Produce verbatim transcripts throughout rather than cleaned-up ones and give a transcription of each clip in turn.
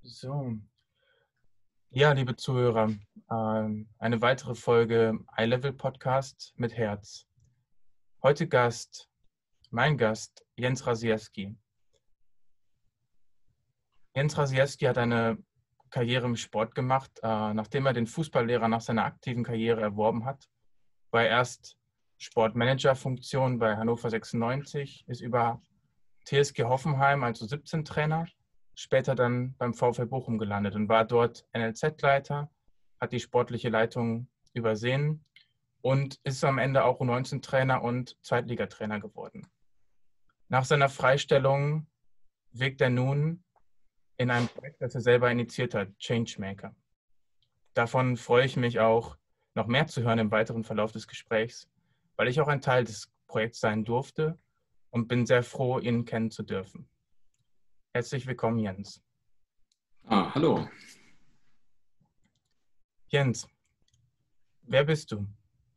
So, ja, liebe Zuhörer, ähm, eine weitere Folge iLevel Podcast mit Herz. Heute Gast, mein Gast, Jens Rasiewski. Jens Rasiewski hat eine Karriere im Sport gemacht. Äh, nachdem er den Fußballlehrer nach seiner aktiven Karriere erworben hat, war er erst Sportmanager-Funktion bei Hannover sechsundneunzig, ist über T S G Hoffenheim, also siebzehn Trainer, später dann beim VfL Bochum gelandet und war dort N L Z-Leiter, hat die sportliche Leitung übersehen und ist am Ende auch U neunzehn Trainer und Zweitligatrainer geworden. Nach seiner Freistellung wirkt er nun in einem Projekt, das er selber initiiert hat, Changemaker. Davon freue ich mich auch, noch mehr zu hören im weiteren Verlauf des Gesprächs, weil ich auch ein Teil des Projekts sein durfte und bin sehr froh, ihn kennen zu dürfen. Herzlich willkommen, Jens. Ah, hallo. Jens, wer bist du?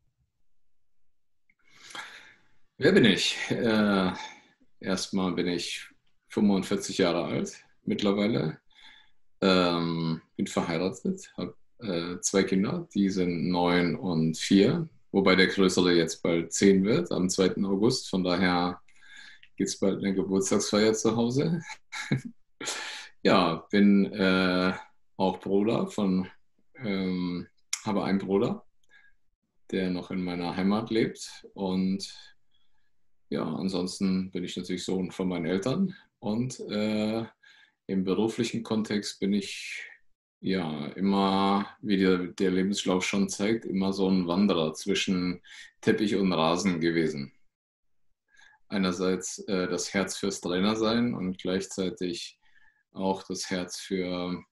Wer bin ich? Äh, erstmal bin ich fünfundvierzig Jahre alt mittlerweile. Ähm, bin verheiratet, habe äh, zwei Kinder, die sind neun und vier, wobei der Größere jetzt bald zehn wird, am zweiten August. Von daher gibt es bald eine Geburtstagsfeier zu Hause. Ja, bin äh, auch Bruder von, ähm, habe einen Bruder, der noch in meiner Heimat lebt. Und ja, ansonsten bin ich natürlich Sohn von meinen Eltern. Und äh, im beruflichen Kontext bin ich ja immer, wie der, der Lebenslauf schon zeigt, immer so ein Wanderer zwischen Teppich und Rasen gewesen. Einerseits äh, das Herz fürs Trainersein und gleichzeitig auch das Herz für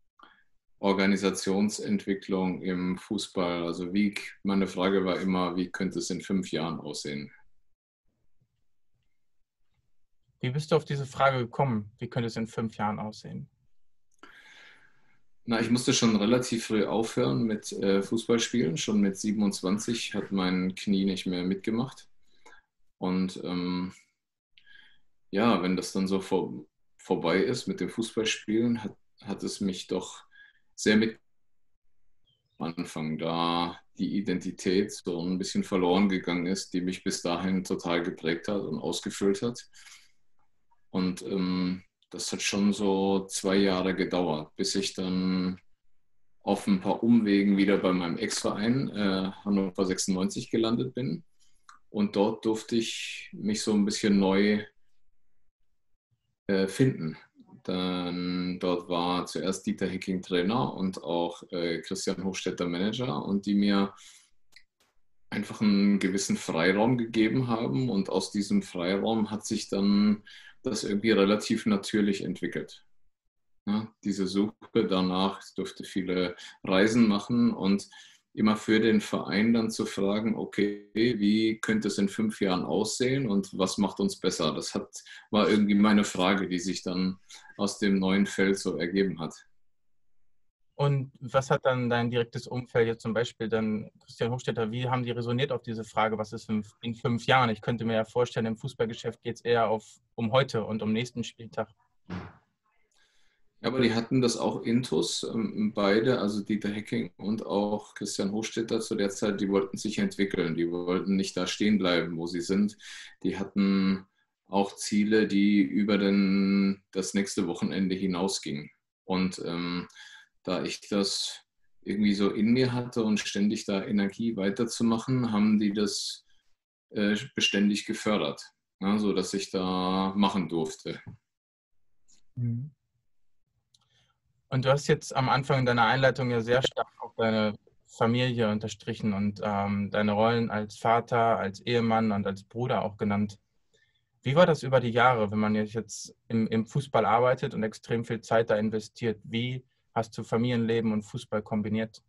Organisationsentwicklung im Fußball. Also wie, meine Frage war immer, wie könnte es in fünf Jahren aussehen? Wie bist du auf diese Frage gekommen? Wie könnte es in fünf Jahren aussehen? Na, ich musste schon relativ früh aufhören mit äh, Fußballspielen. Schon mit siebenundzwanzig hat mein Knie nicht mehr mitgemacht. Und ähm, ja, wenn das dann so vor, vorbei ist mit dem Fußballspielen, hat, hat es mich doch sehr mit am Anfang, da die Identität so ein bisschen verloren gegangen ist, die mich bis dahin total geprägt hat und ausgefüllt hat. Und ähm, das hat schon so zwei Jahre gedauert, bis ich dann auf ein paar Umwegen wieder bei meinem Ex-Verein äh, Hannover sechsundneunzig gelandet bin. Und dort durfte ich mich so ein bisschen neu äh, finden. Dann dort war zuerst Dieter Hecking Trainer und auch äh, Christian Hochstetter Manager, und die mir einfach einen gewissen Freiraum gegeben haben, und aus diesem Freiraum hat sich dann das irgendwie relativ natürlich entwickelt. Ja, diese Suche danach, ich durfte viele Reisen machen und immer für den Verein dann zu fragen, okay, wie könnte es in fünf Jahren aussehen und was macht uns besser? Das hat, war irgendwie meine Frage, die sich dann aus dem neuen Feld so ergeben hat. Und was hat dann dein direktes Umfeld, jetzt zum Beispiel dann Christian Hochstetter, wie haben die resoniert auf diese Frage, was ist in, in fünf Jahren? Ich könnte mir ja vorstellen, im Fußballgeschäft geht es eher auf, um heute und um nächsten Spieltag. Ja, aber die hatten das auch intus, ähm, beide, also Dieter Hecking und auch Christian Hochstetter zu der Zeit, die wollten sich entwickeln, die wollten nicht da stehen bleiben, wo sie sind. Die hatten auch Ziele, die über den, das nächste Wochenende hinausgingen. Und ähm, da ich das irgendwie so in mir hatte und ständig da Energie weiterzumachen, haben die das äh, beständig gefördert, ja, so dass ich da machen durfte. Mhm. Und du hast jetzt am Anfang deiner Einleitung ja sehr stark auf deine Familie unterstrichen und ähm, deine Rollen als Vater, als Ehemann und als Bruder auch genannt. Wie war das über die Jahre, wenn man jetzt im, im Fußball arbeitet und extrem viel Zeit da investiert? Wie hast du Familienleben und Fußball kombiniert?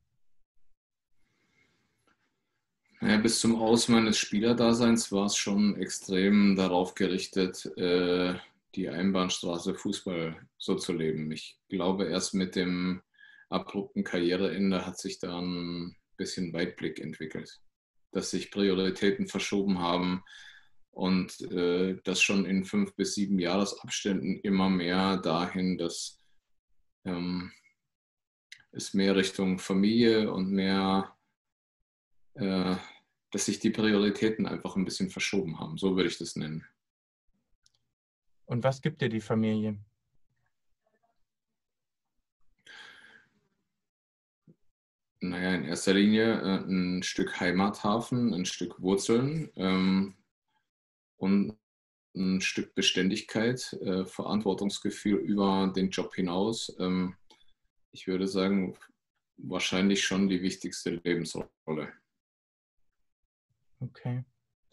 Ja, bis zum Aus meines Spielerdaseins war es schon extrem darauf gerichtet, äh, die Einbahnstraße Fußball so zu leben. Ich glaube, erst mit dem abrupten Karriereende hat sich da ein bisschen Weitblick entwickelt, dass sich Prioritäten verschoben haben und äh, das schon in fünf bis sieben Jahresabständen immer mehr dahin, dass ähm, ist mehr Richtung Familie und mehr, äh, dass sich die Prioritäten einfach ein bisschen verschoben haben. So würde ich das nennen. Und was gibt dir die Familie? Naja, in erster Linie äh, ein Stück Heimathafen, ein Stück Wurzeln ähm, und ein Stück Beständigkeit, äh, Verantwortungsgefühl über den Job hinaus. Ähm, ich würde sagen, wahrscheinlich schon die wichtigste Lebensrolle. Okay.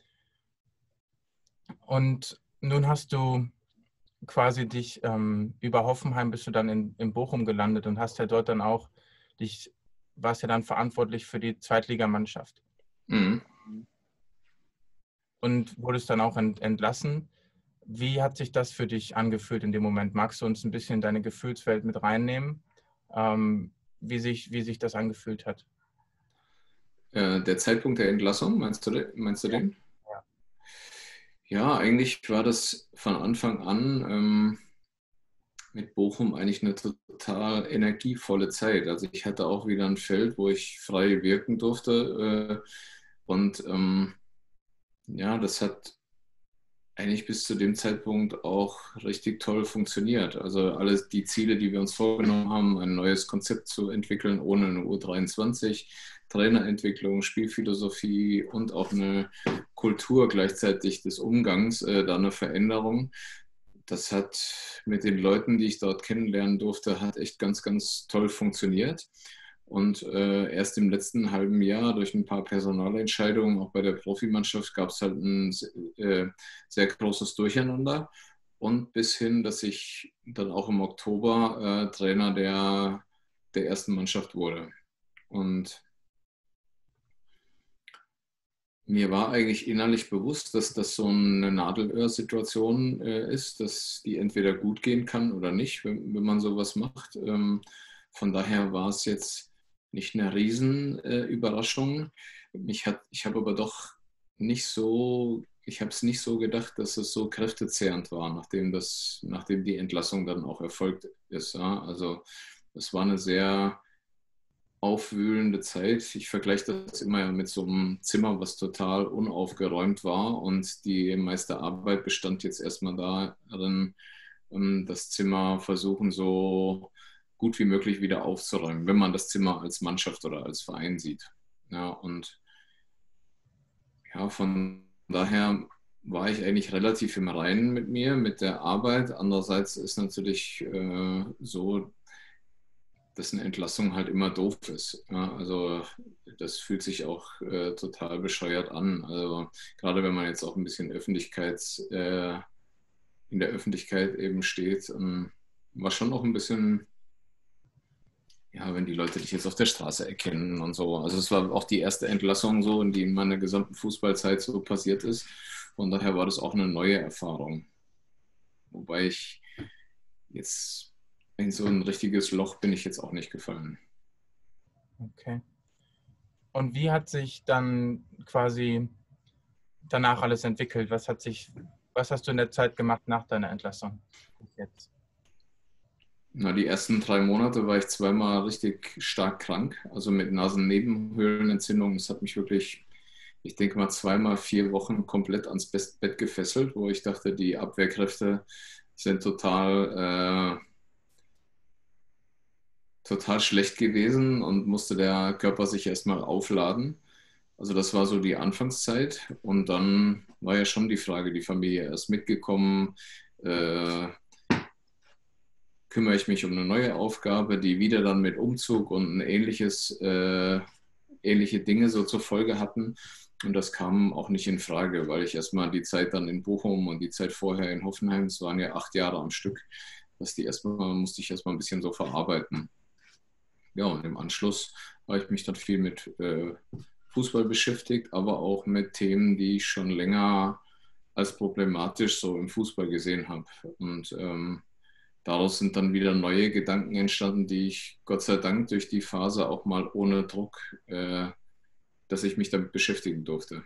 Und nun hast du quasi dich ähm, über Hoffenheim bist du dann in, in Bochum gelandet und hast ja dort dann auch dich, warst ja dann verantwortlich für die Zweitligamannschaft Mhm. und wurdest dann auch ent, entlassen. Wie hat sich das für dich angefühlt in dem Moment? Magst du uns ein bisschen in deine Gefühlswelt mit reinnehmen, ähm, wie sich, wie sich das angefühlt hat? Äh, der Zeitpunkt der Entlassung, meinst du, meinst du Ja. den? Ja. Ja, eigentlich war das von Anfang an ähm, mit Bochum eigentlich eine total energievolle Zeit. Also ich hatte auch wieder ein Feld, wo ich frei wirken durfte. Äh, und ähm, ja, das hat eigentlich bis zu dem Zeitpunkt auch richtig toll funktioniert. Also alles die Ziele, die wir uns vorgenommen haben, ein neues Konzept zu entwickeln ohne eine U dreiundzwanzig, Trainerentwicklung, Spielphilosophie und auch eine Kultur gleichzeitig des Umgangs, äh, da eine Veränderung. Das hat mit den Leuten, die ich dort kennenlernen durfte, hat echt ganz, ganz toll funktioniert. Und äh, erst im letzten halben Jahr durch ein paar Personalentscheidungen, auch bei der Profimannschaft, gab es halt ein äh, sehr großes Durcheinander. Und bis hin, dass ich dann auch im Oktober äh, Trainer der, der ersten Mannschaft wurde. Und mir war eigentlich innerlich bewusst, dass das so eine Nadelöhr-Situation äh, ist, dass die entweder gut gehen kann oder nicht, wenn, wenn man sowas macht. Ähm, von daher war es jetzt nicht eine Riesenüberraschung. Äh, Mich hat, ich habe aber doch nicht so, ich habe es nicht so gedacht, dass es so kräftezehrend war, nachdem das, nachdem die Entlassung dann auch erfolgt ist. Ja? Also es war eine sehr aufwühlende Zeit. Ich vergleiche das immer mit so einem Zimmer, was total unaufgeräumt war. Und die meiste Arbeit bestand jetzt erstmal darin, ähm, das Zimmer versuchen, so gut wie möglich wieder aufzuräumen, wenn man das Zimmer als Mannschaft oder als Verein sieht. Ja, und ja, von daher war ich eigentlich relativ im Reinen mit mir, mit der Arbeit. Andererseits ist natürlich äh, so, dass eine Entlassung halt immer doof ist. Ja, also das fühlt sich auch äh, total bescheuert an. Also gerade wenn man jetzt auch ein bisschen Öffentlichkeits, äh, in der Öffentlichkeit eben steht, ähm, war schon noch ein bisschen, ja, wenn die Leute dich jetzt auf der Straße erkennen und so. Also es war auch die erste Entlassung so, die in meiner gesamten Fußballzeit so passiert ist. Von daher war das auch eine neue Erfahrung. Wobei ich jetzt in so ein richtiges Loch bin ich jetzt auch nicht gefallen. Okay. Und wie hat sich dann quasi danach alles entwickelt? Was hat sich, was hast du in der Zeit gemacht nach deiner Entlassung? Bis jetzt. Na, die ersten drei Monate war ich zweimal richtig stark krank, also mit Nasennebenhöhlenentzündung. Das hat mich wirklich, ich denke mal, zweimal vier Wochen komplett ans Bett gefesselt, wo ich dachte, die Abwehrkräfte sind total, äh, total schlecht gewesen und musste der Körper sich erstmal aufladen. Also das war so die Anfangszeit und dann war ja schon die Frage, die Familie erst mitgekommen, äh, kümmere ich mich um eine neue Aufgabe, die wieder dann mit Umzug und ein ähnliches, äh, ähnliche Dinge so zur Folge hatten. Und das kam auch nicht in Frage, weil ich erstmal die Zeit dann in Bochum und die Zeit vorher in Hoffenheim, es waren ja acht Jahre am Stück, dass die erstmal, musste ich erstmal ein bisschen so verarbeiten. Ja, und im Anschluss habe ich mich dann viel mit äh, Fußball beschäftigt, aber auch mit Themen, die ich schon länger als problematisch so im Fußball gesehen habe. Und ähm, daraus sind dann wieder neue Gedanken entstanden, die ich Gott sei Dank durch die Phase auch mal ohne Druck, äh, dass ich mich damit beschäftigen durfte.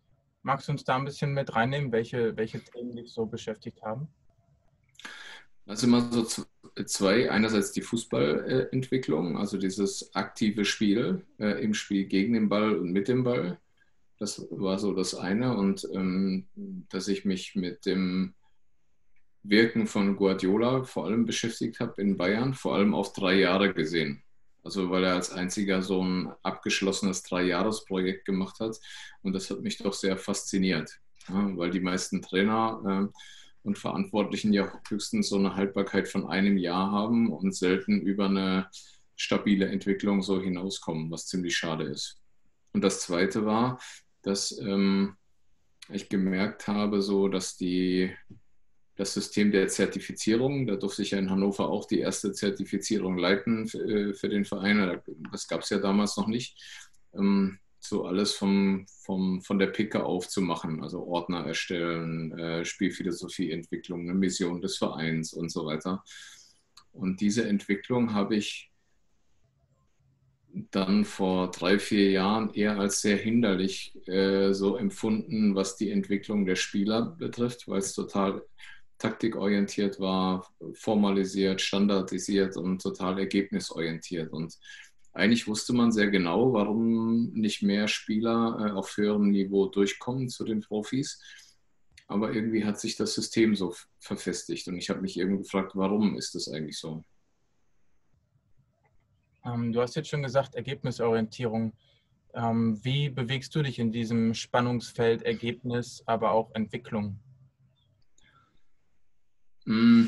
Magst du uns da ein bisschen mit reinnehmen, welche, welche Themen dich so beschäftigt haben? Also immer so z- zwei. Einerseits die Fußballentwicklung, also dieses aktive Spiel äh, im Spiel gegen den Ball und mit dem Ball. Das war so das eine. Und ähm, dass ich mich mit dem Wirken von Guardiola vor allem beschäftigt habe in Bayern, vor allem auf drei Jahre gesehen. Also weil er als einziger so ein abgeschlossenes Dreijahresprojekt gemacht hat. Und das hat mich doch sehr fasziniert, ja, weil die meisten Trainer äh, und Verantwortlichen ja höchstens so eine Haltbarkeit von einem Jahr haben und selten über eine stabile Entwicklung so hinauskommen, was ziemlich schade ist. Und das Zweite war, dass ähm, ich gemerkt habe, so dass die das System der Zertifizierung. Da durfte ich ja in Hannover auch die erste Zertifizierung leiten für, für den Verein. Das gab es ja damals noch nicht. Ähm, so alles vom, vom, von der Picke auf zu machen, also Ordner erstellen, äh, Spielphilosophieentwicklung, eine Mission des Vereins und so weiter. Und diese Entwicklung habe ich dann vor drei, vier Jahren eher als sehr hinderlich äh, so empfunden, was die Entwicklung der Spieler betrifft, weil es total taktikorientiert war, formalisiert, standardisiert und total ergebnisorientiert. Und eigentlich wusste man sehr genau, warum nicht mehr Spieler äh, auf höherem Niveau durchkommen zu den Profis. Aber irgendwie hat sich das System so verfestigt. Und ich habe mich irgendwie gefragt, warum ist das eigentlich so? Ähm, du hast jetzt schon gesagt, Ergebnisorientierung. Ähm, wie bewegst du dich in diesem Spannungsfeld Ergebnis, aber auch Entwicklung? Mm,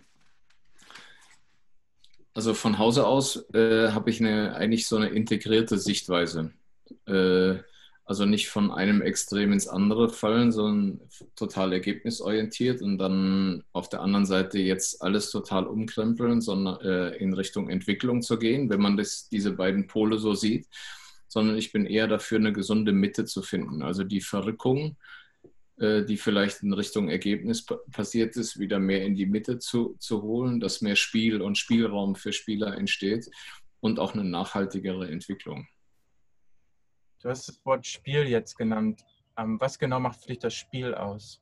Also von Hause aus äh, habe ich eine, eigentlich so eine integrierte Sichtweise. Äh, also nicht von einem Extrem ins andere fallen, sondern total ergebnisorientiert und dann auf der anderen Seite jetzt alles total umkrempeln, sondern äh, in Richtung Entwicklung zu gehen, wenn man das, diese beiden Pole so sieht. Sondern ich bin eher dafür, eine gesunde Mitte zu finden. Also die Verrückung, äh, die vielleicht in Richtung Ergebnis passiert ist, wieder mehr in die Mitte zu, zu holen, dass mehr Spiel und Spielraum für Spieler entsteht und auch eine nachhaltigere Entwicklung. Du hast das Wort Spiel jetzt genannt. Ähm, was genau macht für dich das Spiel aus?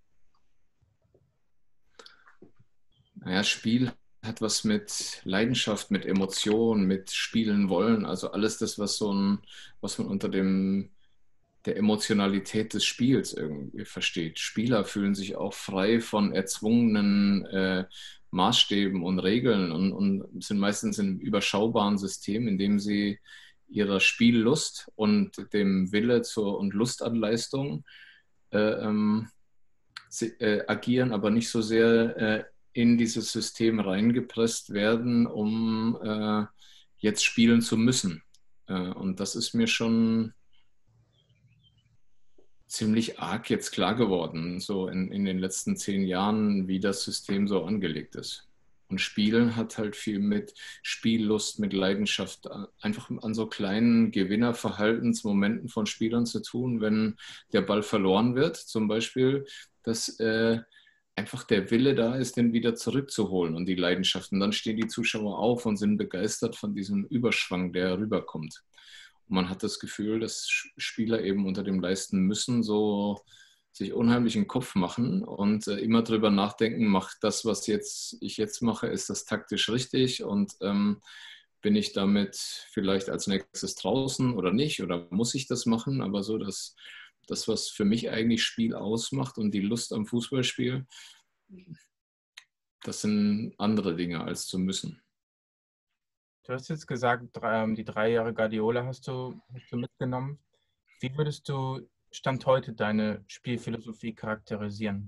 Naja, Spiel hat was mit Leidenschaft, mit Emotion, mit Spielen wollen, also alles das, was so ein, was man unter dem der Emotionalität des Spiels irgendwie versteht. Spieler fühlen sich auch frei von erzwungenen äh, Maßstäben und Regeln und, und sind meistens in einem überschaubaren System, in dem sie ihrer Spiellust und dem Wille zur und Lust an Leistung äh, ähm, sie, äh, agieren, aber nicht so sehr äh, in dieses System reingepresst werden, um äh, jetzt spielen zu müssen. Äh, und das ist mir schon ziemlich arg jetzt klar geworden, so in, in den letzten zehn Jahren, wie das System so angelegt ist. Und Spielen hat halt viel mit Spiellust, mit Leidenschaft, einfach an so kleinen Gewinnerverhaltensmomenten von Spielern zu tun, wenn der Ball verloren wird, zum Beispiel, dass äh, einfach der Wille da ist, den wieder zurückzuholen und die Leidenschaften. Dann stehen die Zuschauer auf und sind begeistert von diesem Überschwang, der rüberkommt. Und man hat das Gefühl, dass Spieler eben unter dem Leisten müssen, so sich unheimlich einen Kopf machen und äh, immer drüber nachdenken, macht das, was jetzt, ich jetzt mache, ist das taktisch richtig und ähm, bin ich damit vielleicht als nächstes draußen oder nicht oder muss ich das machen? Aber so, dass das, was für mich eigentlich Spiel ausmacht und die Lust am Fußballspiel, das sind andere Dinge als zu müssen. Du hast jetzt gesagt, drei, ähm, die drei Jahre Guardiola hast du, hast du mitgenommen. Wie würdest du Stand heute deine Spielphilosophie charakterisieren?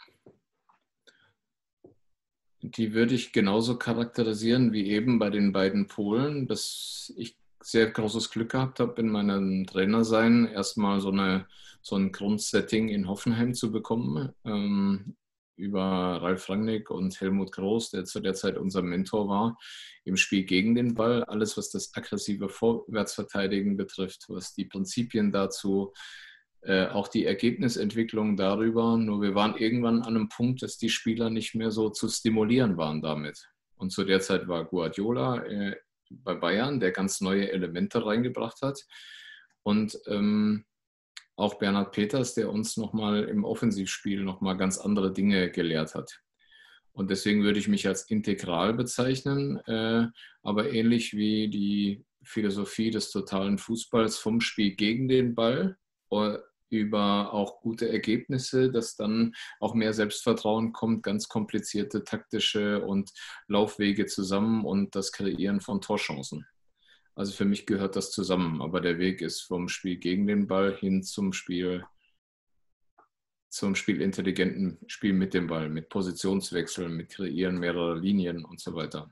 Die würde ich genauso charakterisieren wie eben bei den beiden Polen, dass ich sehr großes Glück gehabt habe, in meinem Trainersein erstmal so, eine, so ein Grundsetting in Hoffenheim zu bekommen, ähm, über Ralf Rangnick und Helmut Groß, der zu der Zeit unser Mentor war, im Spiel gegen den Ball. Alles, was das aggressive Vorwärtsverteidigen betrifft, was die Prinzipien dazu äh, auch die Ergebnisentwicklung darüber. Nur wir waren irgendwann an einem Punkt, dass die Spieler nicht mehr so zu stimulieren waren damit. Und zu der Zeit war Guardiola äh, bei Bayern, der ganz neue Elemente reingebracht hat. Und ähm, auch Bernhard Peters, der uns nochmal im Offensivspiel nochmal ganz andere Dinge gelehrt hat. Und deswegen würde ich mich als integral bezeichnen, äh, aber ähnlich wie die Philosophie des totalen Fußballs vom Spiel gegen den Ball äh, über auch gute Ergebnisse, dass dann auch mehr Selbstvertrauen kommt, ganz komplizierte taktische und Laufwege zusammen und das Kreieren von Torchancen. Also für mich gehört das zusammen, aber der Weg ist vom Spiel gegen den Ball hin zum Spiel, zum spielintelligenten Spiel mit dem Ball, mit Positionswechseln, mit Kreieren mehrerer Linien und so weiter.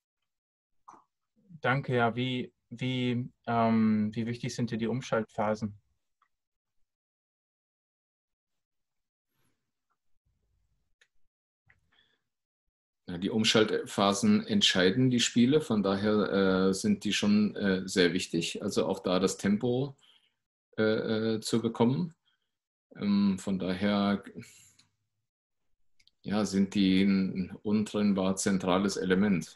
Danke, ja. Wie, wie, ähm, wie wichtig sind dir die Umschaltphasen? Die Umschaltphasen entscheiden die Spiele, von daher äh, sind die schon äh, sehr wichtig. Also auch da das Tempo äh, zu bekommen. Ähm, von daher ja, sind die ein untrennbar zentrales Element,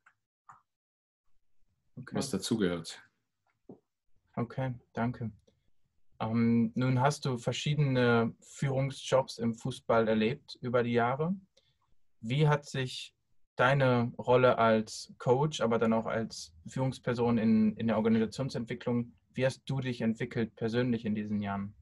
okay, was dazugehört. Okay, danke. Ähm, nun hast du verschiedene Führungsjobs im Fußball erlebt über die Jahre. Wie hat sich deine Rolle als Coach, aber dann auch als Führungsperson in, in der Organisationsentwicklung, wie hast du dich entwickelt persönlich in diesen Jahren?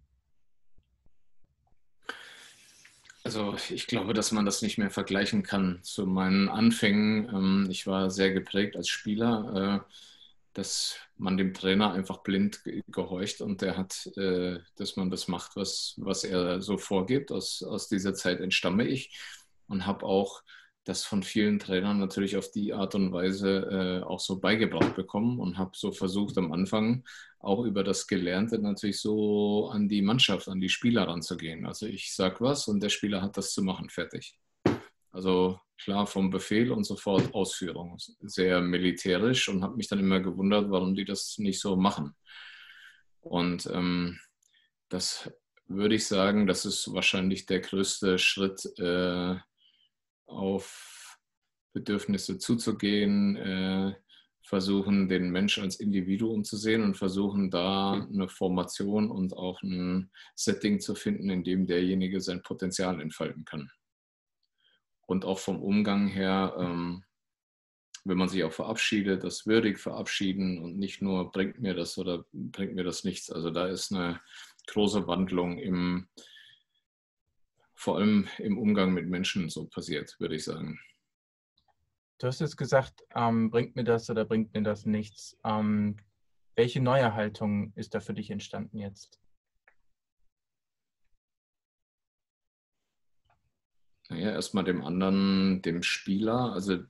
Also ich glaube, dass man das nicht mehr vergleichen kann zu meinen Anfängen. Ich war sehr geprägt als Spieler, dass man dem Trainer einfach blind gehorcht und der hat, dass man das macht, was, was er so vorgibt. Aus, aus dieser Zeit entstamme ich und habe auch das von vielen Trainern natürlich auf die Art und Weise äh, auch so beigebracht bekommen und habe so versucht am Anfang auch über das Gelernte natürlich so an die Mannschaft, an die Spieler ranzugehen. Also ich sage was und der Spieler hat das zu machen, fertig. Also klar vom Befehl und sofort Ausführung. Sehr militärisch und habe mich dann immer gewundert, warum die das nicht so machen. Und ähm, das würde ich sagen, das ist wahrscheinlich der größte Schritt, äh, auf Bedürfnisse zuzugehen, äh, versuchen, den Menschen als Individuum zu sehen und versuchen, da eine Formation und auch ein Setting zu finden, in dem derjenige sein Potenzial entfalten kann. Und auch vom Umgang her, ähm, wenn man sich auch verabschiedet, das würdig verabschieden und nicht nur bringt mir das oder bringt mir das nichts. Also da ist eine große Wandlung im vor allem im Umgang mit Menschen so passiert, würde ich sagen. Du hast jetzt gesagt, ähm, bringt mir das oder bringt mir das nichts. Ähm, welche neue Haltung ist da für dich entstanden jetzt? Naja, erstmal dem anderen, dem Spieler. Also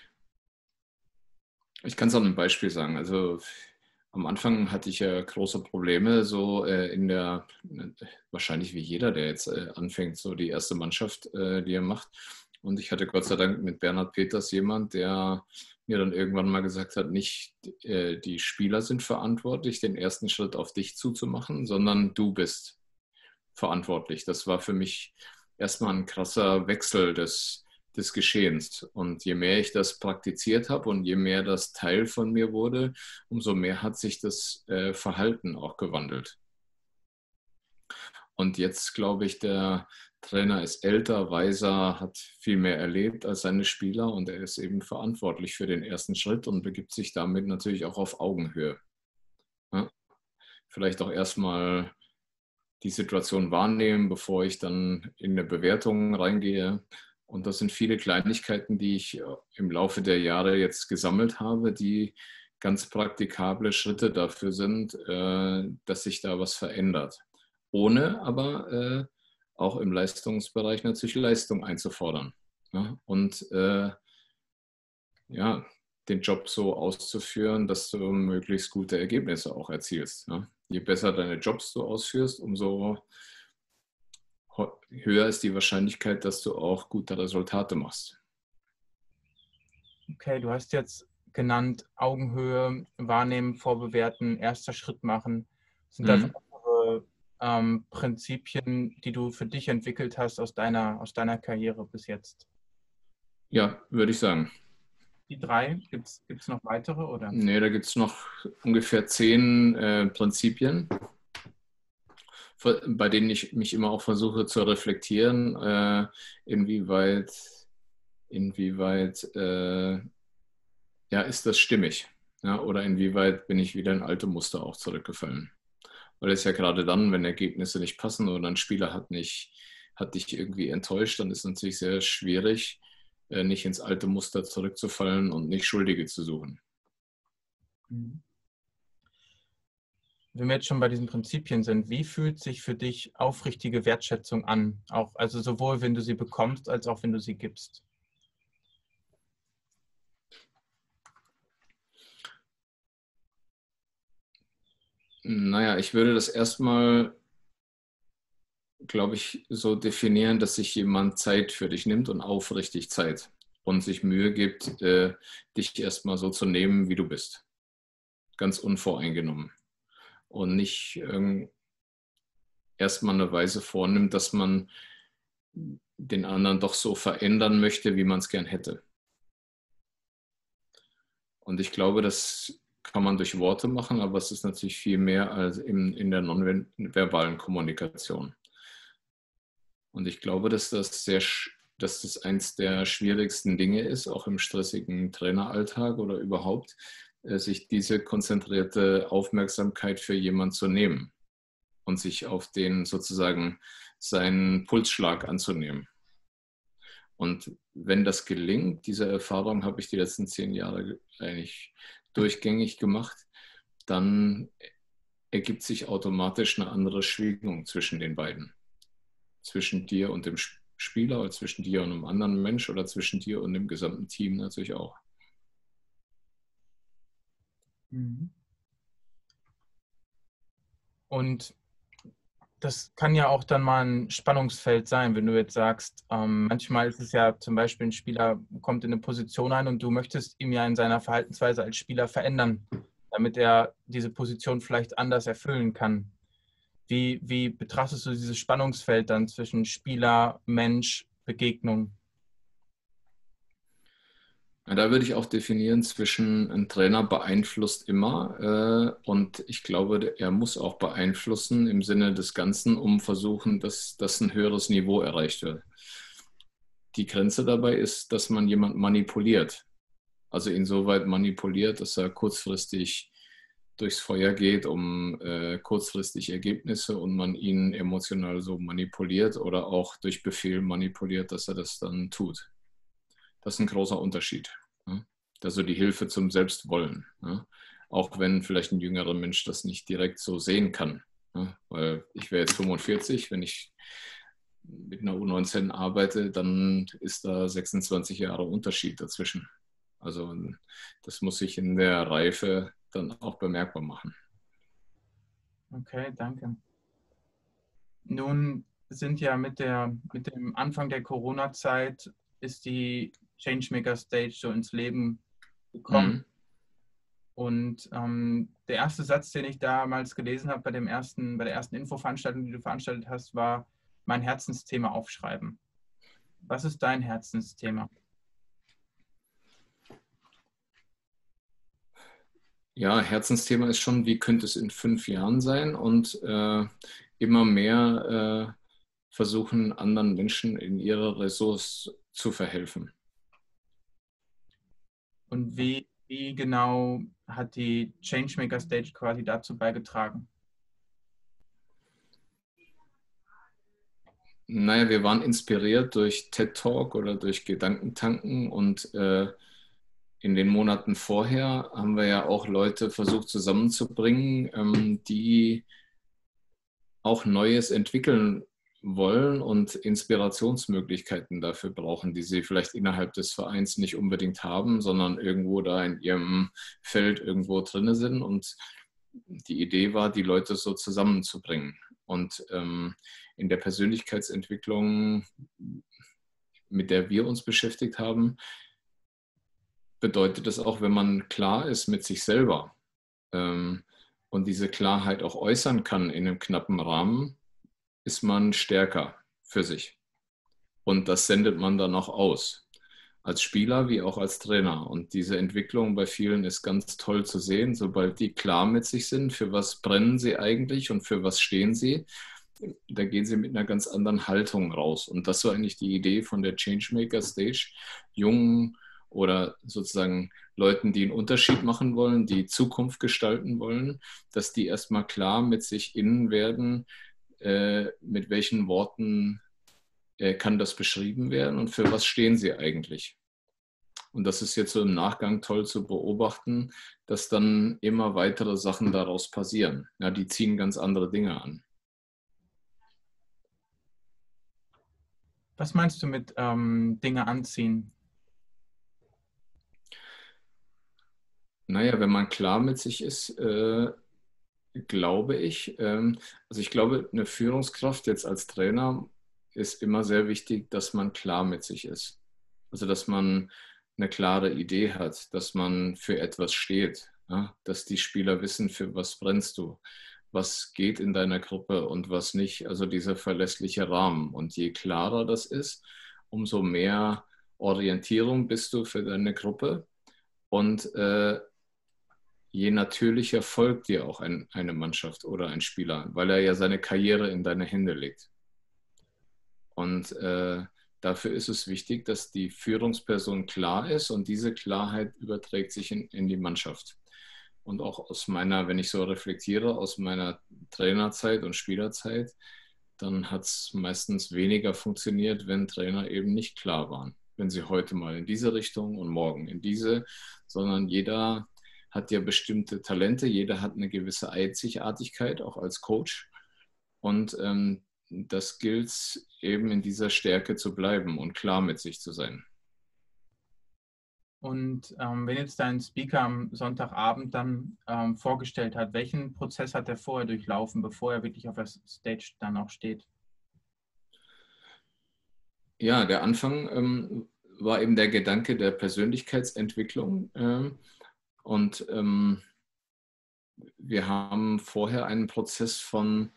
ich kann es an einem Beispiel sagen. Also am Anfang hatte ich ja große Probleme, so äh, in der, wahrscheinlich wie jeder, der jetzt äh, anfängt, so die erste Mannschaft, äh, die er macht. Und ich hatte Gott sei Dank mit Bernhard Peters jemand, der mir dann irgendwann mal gesagt hat, nicht äh, die Spieler sind verantwortlich, den ersten Schritt auf dich zuzumachen, sondern du bist verantwortlich. Das war für mich erstmal ein krasser Wechsel des des Geschehens. Und je mehr ich das praktiziert habe und je mehr das Teil von mir wurde, umso mehr hat sich das äh, Verhalten auch gewandelt. Und jetzt glaube ich, der Trainer ist älter, weiser, hat viel mehr erlebt als seine Spieler und er ist eben verantwortlich für den ersten Schritt und begibt sich damit natürlich auch auf Augenhöhe. Ja? Vielleicht auch erstmal die Situation wahrnehmen, bevor ich dann in eine Bewertung reingehe. Und das sind viele Kleinigkeiten, die ich im Laufe der Jahre jetzt gesammelt habe, die ganz praktikable Schritte dafür sind, dass sich da was verändert. Ohne aber auch im Leistungsbereich natürlich Leistung einzufordern. Und ja, den Job so auszuführen, dass du möglichst gute Ergebnisse auch erzielst. Je besser deine Jobs du ausführst, umso höher ist die Wahrscheinlichkeit, dass du auch gute Resultate machst. Okay, du hast jetzt genannt, Augenhöhe, wahrnehmen, vorbewerten, erster Schritt machen. Sind das mhm. andere ähm, Prinzipien, die du für dich entwickelt hast aus deiner, aus deiner Karriere bis jetzt? Ja, würde ich sagen. Die drei, gibt es noch weitere? Oder? Nee, da gibt es noch ungefähr zehn äh, Prinzipien, bei denen ich mich immer auch versuche zu reflektieren, äh, inwieweit inwieweit äh, ja, ist das stimmig? Ja, oder inwieweit bin ich wieder in alte Muster auch zurückgefallen? Weil es ja gerade dann, wenn Ergebnisse nicht passen oder ein Spieler hat, nicht, hat dich irgendwie enttäuscht, dann ist es natürlich sehr schwierig, äh, nicht ins alte Muster zurückzufallen und nicht Schuldige zu suchen. Mhm. Wenn wir jetzt schon bei diesen Prinzipien sind, wie fühlt sich für dich aufrichtige Wertschätzung an? Auch, also sowohl wenn du sie bekommst, als auch wenn du sie gibst. Naja, ich würde das erstmal, glaube ich, so definieren, dass sich jemand Zeit für dich nimmt und aufrichtig Zeit und sich Mühe gibt, äh, dich erstmal so zu nehmen, wie du bist. Ganz unvoreingenommen. Und nicht ähm, erstmal eine Weise vornimmt, dass man den anderen doch so verändern möchte, wie man es gern hätte. Und ich glaube, das kann man durch Worte machen, aber es ist natürlich viel mehr als in, in der nonverbalen Kommunikation. Und ich glaube, dass das sehr, dass das eins der schwierigsten Dinge ist, auch im stressigen Traineralltag oder überhaupt, sich diese konzentrierte Aufmerksamkeit für jemanden zu nehmen und sich auf den sozusagen seinen Pulsschlag anzunehmen. Und wenn das gelingt, diese Erfahrung habe ich die letzten zehn Jahre eigentlich durchgängig gemacht, dann ergibt sich automatisch eine andere Schwingung zwischen den beiden. Zwischen dir und dem Spieler oder zwischen dir und einem anderen Mensch oder zwischen dir und dem gesamten Team natürlich auch. Und das kann ja auch dann mal ein Spannungsfeld sein, wenn du jetzt sagst, ähm, manchmal ist es ja zum Beispiel, ein Spieler kommt in eine Position ein und du möchtest ihm ja in seiner Verhaltensweise als Spieler verändern, damit er diese Position vielleicht anders erfüllen kann. Wie, wie betrachtest du dieses Spannungsfeld dann zwischen Spieler, Mensch, Begegnung? Ja, da würde ich auch definieren zwischen ein Trainer beeinflusst immer äh, und ich glaube, er muss auch beeinflussen im Sinne des Ganzen, um versuchen, dass, dass ein höheres Niveau erreicht wird. Die Grenze dabei ist, dass man jemanden manipuliert. Also insoweit manipuliert, dass er kurzfristig durchs Feuer geht, um äh, kurzfristig Ergebnisse und man ihn emotional so manipuliert oder auch durch Befehl manipuliert, dass er das dann tut. Das ist ein großer Unterschied. Ne? Also die Hilfe zum Selbstwollen. Ne? Auch wenn vielleicht ein jüngerer Mensch das nicht direkt so sehen kann. Ne? Weil ich wäre jetzt fünfundvierzig, wenn ich mit einer U neunzehn arbeite, dann ist da sechsundzwanzig Jahre Unterschied dazwischen. Also das muss sich in der Reife dann auch bemerkbar machen. Okay, danke. Nun sind ja mit, der, mit dem Anfang der Corona-Zeit ist die Changemaker Stage so ins Leben gekommen. Mhm. Und ähm, der erste Satz, den ich damals gelesen habe bei, dem ersten, bei der ersten Infoveranstaltung, die du veranstaltet hast, war: mein Herzensthema aufschreiben. Was ist dein Herzensthema? Ja, Herzensthema ist schon, wie könnte es in fünf Jahren sein und äh, immer mehr äh, versuchen, anderen Menschen in ihrer Ressource zu verhelfen. Und wie, wie genau hat die Changemaker Stage quasi dazu beigetragen? Naja, wir waren inspiriert durch TED Talk oder durch Gedankentanken und äh, in den Monaten vorher haben wir ja auch Leute versucht zusammenzubringen, ähm, die auch Neues entwickeln wollen und Inspirationsmöglichkeiten dafür brauchen, die sie vielleicht innerhalb des Vereins nicht unbedingt haben, sondern irgendwo da in ihrem Feld irgendwo drin sind. Und die Idee war, die Leute so zusammenzubringen. Und ähm, in der Persönlichkeitsentwicklung, mit der wir uns beschäftigt haben, bedeutet das auch, wenn man klar ist mit sich selber ähm, und diese Klarheit auch äußern kann in einem knappen Rahmen, ist man stärker für sich. Und das sendet man dann auch aus. Als Spieler wie auch als Trainer. Und diese Entwicklung bei vielen ist ganz toll zu sehen. Sobald die klar mit sich sind, für was brennen sie eigentlich und für was stehen sie, da gehen sie mit einer ganz anderen Haltung raus. Und das war eigentlich die Idee von der Changemaker Stage, jungen oder sozusagen Leuten, die einen Unterschied machen wollen, die Zukunft gestalten wollen, dass die erstmal klar mit sich innen werden, äh, mit welchen Worten äh, kann das beschrieben werden und für was stehen sie eigentlich. Und das ist jetzt so im Nachgang toll zu beobachten, dass dann immer weitere Sachen daraus passieren. Ja, die ziehen ganz andere Dinge an. Was meinst du mit ähm, Dinge anziehen? Naja, wenn man klar mit sich ist, äh, glaube ich, ähm, also ich glaube, eine Führungskraft jetzt als Trainer ist immer sehr wichtig, dass man klar mit sich ist. Also dass man eine klare Idee hat, dass man für etwas steht, ja? Dass die Spieler wissen, für was brennst du, was geht in deiner Gruppe und was nicht. Also dieser verlässliche Rahmen. Und je klarer das ist, umso mehr Orientierung bist du für deine Gruppe und äh, je natürlicher folgt dir auch ein, eine Mannschaft oder ein Spieler, weil er ja seine Karriere in deine Hände legt. Und äh, dafür ist es wichtig, dass die Führungsperson klar ist und diese Klarheit überträgt sich in, in die Mannschaft. Und auch aus meiner, wenn ich so reflektiere, aus meiner Trainerzeit und Spielerzeit, dann hat es meistens weniger funktioniert, wenn Trainer eben nicht klar waren. Wenn sie heute mal in diese Richtung und morgen in diese, sondern jeder hat ja bestimmte Talente, jeder hat eine gewisse Einzigartigkeit, auch als Coach. Und ähm, das gilt eben in dieser Stärke zu bleiben und klar mit sich zu sein. Und ähm, wenn jetzt dein Speaker am Sonntagabend dann ähm, vorgestellt hat, welchen Prozess hat er vorher durchlaufen, bevor er wirklich auf der Stage dann auch steht? Ja, der Anfang ähm, war eben der Gedanke der Persönlichkeitsentwicklung. Ähm, und ähm, wir haben vorher einen Prozess von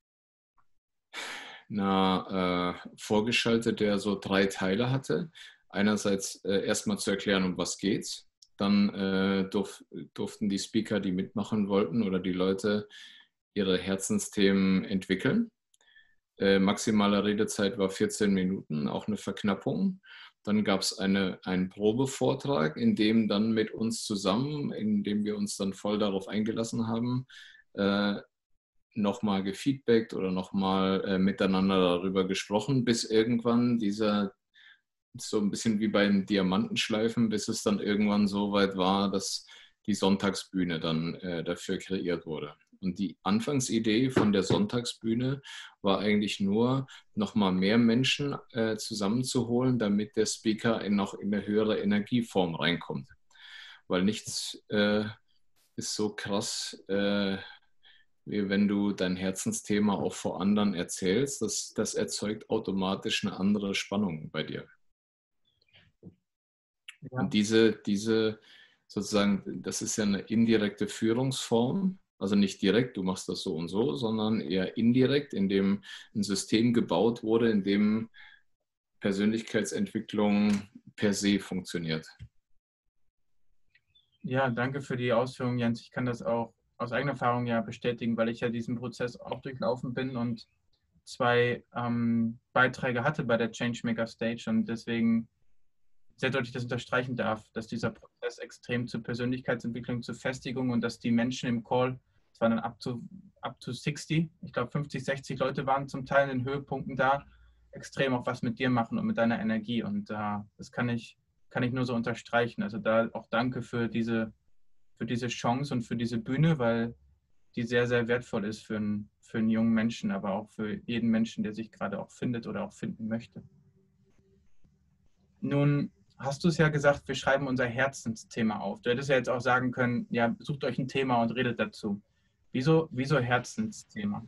na, äh, vorgeschaltet, der so drei Teile hatte. Einerseits äh, erstmal zu erklären, um was geht's. Dann äh, durf, durften die Speaker, die mitmachen wollten oder die Leute ihre Herzensthemen entwickeln. Äh, maximale Redezeit war vierzehn Minuten, auch eine Verknappung. Dann gab es eine, einen Probevortrag, in dem dann mit uns zusammen, in dem wir uns dann voll darauf eingelassen haben, äh, nochmal gefeedbackt oder nochmal äh, miteinander darüber gesprochen, bis irgendwann dieser, so ein bisschen wie beim Diamantenschleifen, bis es dann irgendwann so weit war, dass die Sonntagsbühne dann äh, dafür kreiert wurde. Und die Anfangsidee von der Sonntagsbühne war eigentlich nur, nochmal mehr Menschen äh, zusammenzuholen, damit der Speaker in noch in eine höhere Energieform reinkommt. Weil nichts äh, ist so krass, äh, wie wenn du dein Herzensthema auch vor anderen erzählst. Das, das erzeugt automatisch eine andere Spannung bei dir. Ja. Und diese, diese sozusagen, das ist ja eine indirekte Führungsform. Also nicht direkt, du machst das so und so, sondern eher indirekt, indem ein System gebaut wurde, in dem Persönlichkeitsentwicklung per se funktioniert. Ja, danke für die Ausführungen, Jens. Ich kann das auch aus eigener Erfahrung ja bestätigen, weil ich ja diesen Prozess auch durchlaufen bin und zwei ähm, Beiträge hatte bei der Changemaker Stage und deswegen sehr deutlich das unterstreichen darf, dass dieser Prozess extrem zur Persönlichkeitsentwicklung, zur Festigung und dass die Menschen im Call, es waren dann up to, up to sechzig, ich glaube fünfzig, sechzig Leute waren zum Teil in den Höhepunkten da, extrem auch was mit dir machen und mit deiner Energie und äh, das kann ich, kann ich nur so unterstreichen. Also da auch danke für diese, für diese Chance und für diese Bühne, weil die sehr, sehr wertvoll ist für einen, für einen jungen Menschen, aber auch für jeden Menschen, der sich gerade auch findet oder auch finden möchte. Nun hast du es ja gesagt, wir schreiben unser Herzensthema auf. Du hättest ja jetzt auch sagen können, ja, sucht euch ein Thema und redet dazu. Wieso, wieso Herzensthema?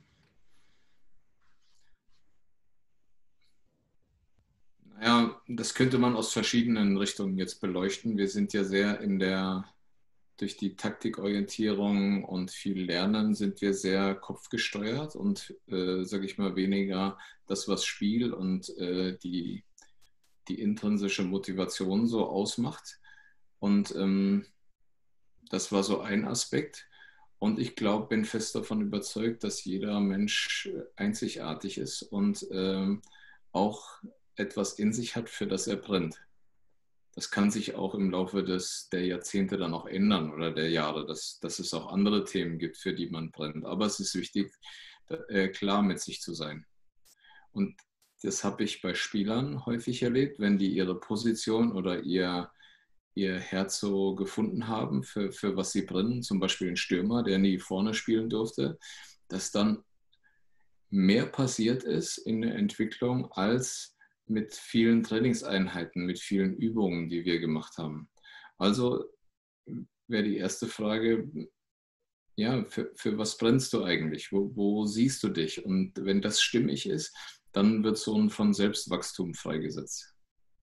Naja, das könnte man aus verschiedenen Richtungen jetzt beleuchten. Wir sind ja sehr in der, durch die Taktikorientierung und viel Lernen sind wir sehr kopfgesteuert und, äh, sage ich mal, weniger das, was Spiel und äh, die die intrinsische Motivation so ausmacht. Und ähm, das war so ein Aspekt. Und ich glaube, bin fest davon überzeugt, dass jeder Mensch einzigartig ist und ähm, auch etwas in sich hat, für das er brennt. Das kann sich auch im Laufe des, der Jahrzehnte dann auch ändern oder der Jahre, dass, dass es auch andere Themen gibt, für die man brennt. Aber es ist wichtig, da, äh, klar mit sich zu sein. Und das habe ich bei Spielern häufig erlebt, wenn die ihre Position oder ihr, ihr Herz so gefunden haben, für, für was sie brennen, zum Beispiel ein Stürmer, der nie vorne spielen durfte, dass dann mehr passiert ist in der Entwicklung als mit vielen Trainingseinheiten, mit vielen Übungen, die wir gemacht haben. Also wäre die erste Frage, ja, für, für was brennst du eigentlich? Wo, wo siehst du dich? Und wenn das stimmig ist, dann wird so ein von Selbstwachstum freigesetzt.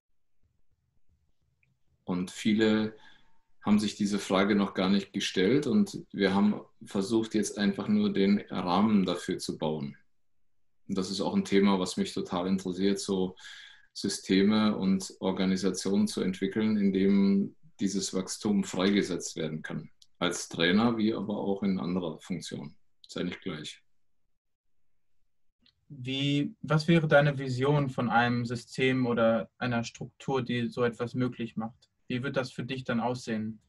Und viele haben sich diese Frage noch gar nicht gestellt und wir haben versucht, jetzt einfach nur den Rahmen dafür zu bauen. Und das ist auch ein Thema, was mich total interessiert, so Systeme und Organisationen zu entwickeln, in dem dieses Wachstum freigesetzt werden kann. Als Trainer, wie aber auch in anderer Funktion. Ist eigentlich gleich. Wie, was wäre deine Vision von einem System oder einer Struktur, die so etwas möglich macht? Wie wird das für dich dann aussehen?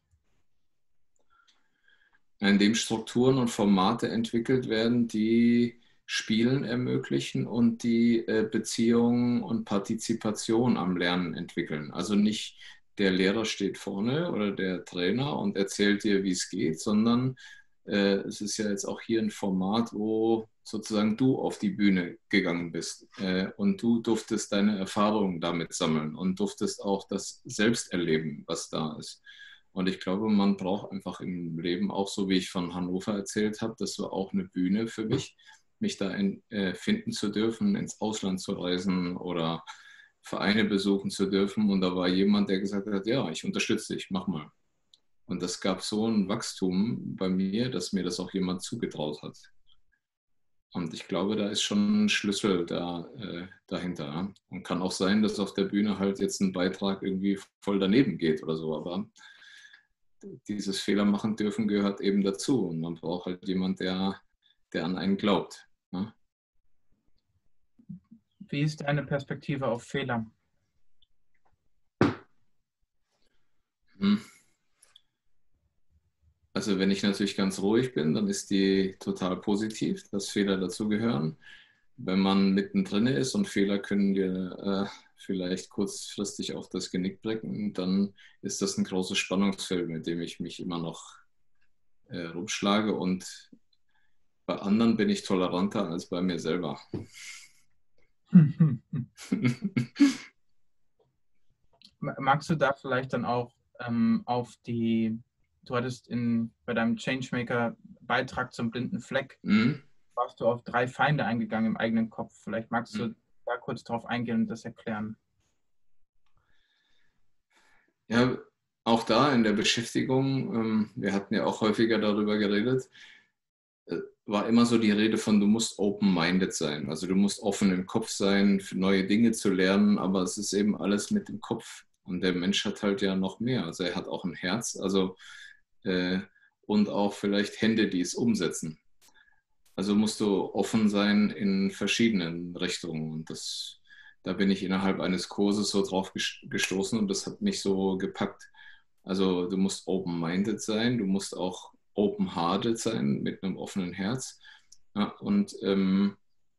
In dem Strukturen und Formate entwickelt werden, die Spielen ermöglichen und die äh, Beziehungen und Partizipation am Lernen entwickeln. Also nicht der Lehrer steht vorne oder der Trainer und erzählt dir, wie es geht, sondern äh, es ist ja jetzt auch hier ein Format, wo sozusagen du auf die Bühne gegangen bist äh, und du durftest deine Erfahrungen damit sammeln und durftest auch das selbst erleben, was da ist. Und ich glaube, man braucht einfach im Leben auch, so wie ich von Hannover erzählt habe, das war auch eine Bühne für mich, mich da in, äh, finden zu dürfen, ins Ausland zu reisen oder Vereine besuchen zu dürfen. Und da war jemand, der gesagt hat, ja, ich unterstütze dich, mach mal. Und das gab so ein Wachstum bei mir, dass mir das auch jemand zugetraut hat. Und ich glaube, da ist schon ein Schlüssel da, äh, dahinter. Ja? Und kann auch sein, dass auf der Bühne halt jetzt ein Beitrag irgendwie voll daneben geht oder so. Aber dieses Fehler machen dürfen gehört eben dazu. Und man braucht halt jemand, der, der an einen glaubt. Ja? Wie ist deine Perspektive auf Fehler? Hm. Also wenn ich natürlich ganz ruhig bin, dann ist die total positiv, dass Fehler dazugehören. Wenn man mittendrin ist und Fehler können dir äh, vielleicht kurzfristig auf das Genick brechen, dann ist das ein großes Spannungsfeld, mit dem ich mich immer noch äh, rumschlage. Und bei anderen bin ich toleranter als bei mir selber. Magst du da vielleicht dann auch ähm, auf die, du hattest in, bei deinem Changemaker-Beitrag zum blinden Fleck, Mhm. warst du auf drei Feinde eingegangen im eigenen Kopf. Vielleicht magst du Mhm. da kurz drauf eingehen und das erklären. Ja, auch da in der Beschäftigung, ähm, wir hatten ja auch häufiger darüber geredet, äh, war immer so die Rede von, du musst open-minded sein. Also du musst offen im Kopf sein, für neue Dinge zu lernen, aber es ist eben alles mit dem Kopf. Und der Mensch hat halt ja noch mehr. Also er hat auch ein Herz, also äh, und auch vielleicht Hände, die es umsetzen. Also musst du offen sein in verschiedenen Richtungen. Und das, da bin ich innerhalb eines Kurses so drauf gestoßen und das hat mich so gepackt. Also du musst open-minded sein, du musst auch open-hearted sein mit einem offenen Herz. Ja, und ähm,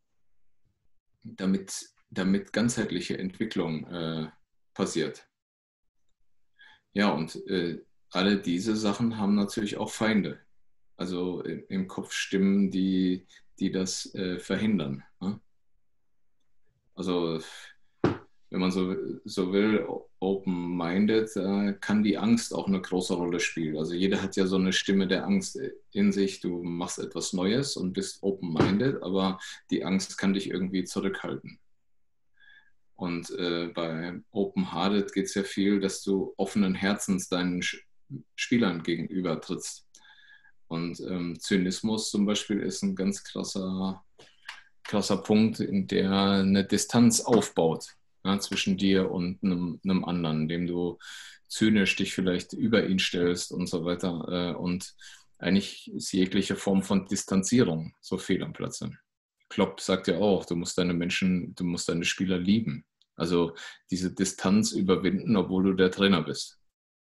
damit, damit ganzheitliche Entwicklung äh, passiert. Ja, und äh, alle diese Sachen haben natürlich auch Feinde. Also im, im Kopf Stimmen, die, die das äh, verhindern. Ne? Also wenn man so, so will, open-minded, äh, kann die Angst auch eine große Rolle spielen. Also jeder hat ja so eine Stimme der Angst in sich. Du machst etwas Neues und bist open-minded, aber die Angst kann dich irgendwie zurückhalten. Und äh, bei Open-Hearted geht es ja viel, dass du offenen Herzens deinen Spielern gegenüber trittst. Und ähm, Zynismus zum Beispiel ist ein ganz krasser, krasser Punkt, in der eine Distanz aufbaut, ja, zwischen dir und einem, einem anderen, indem du zynisch dich vielleicht über ihn stellst und so weiter. Äh, und eigentlich ist jegliche Form von Distanzierung so fehl am Platze. Klopp sagt ja auch, du musst deine Menschen, du musst deine Spieler lieben. Also diese Distanz überwinden, obwohl du der Trainer bist.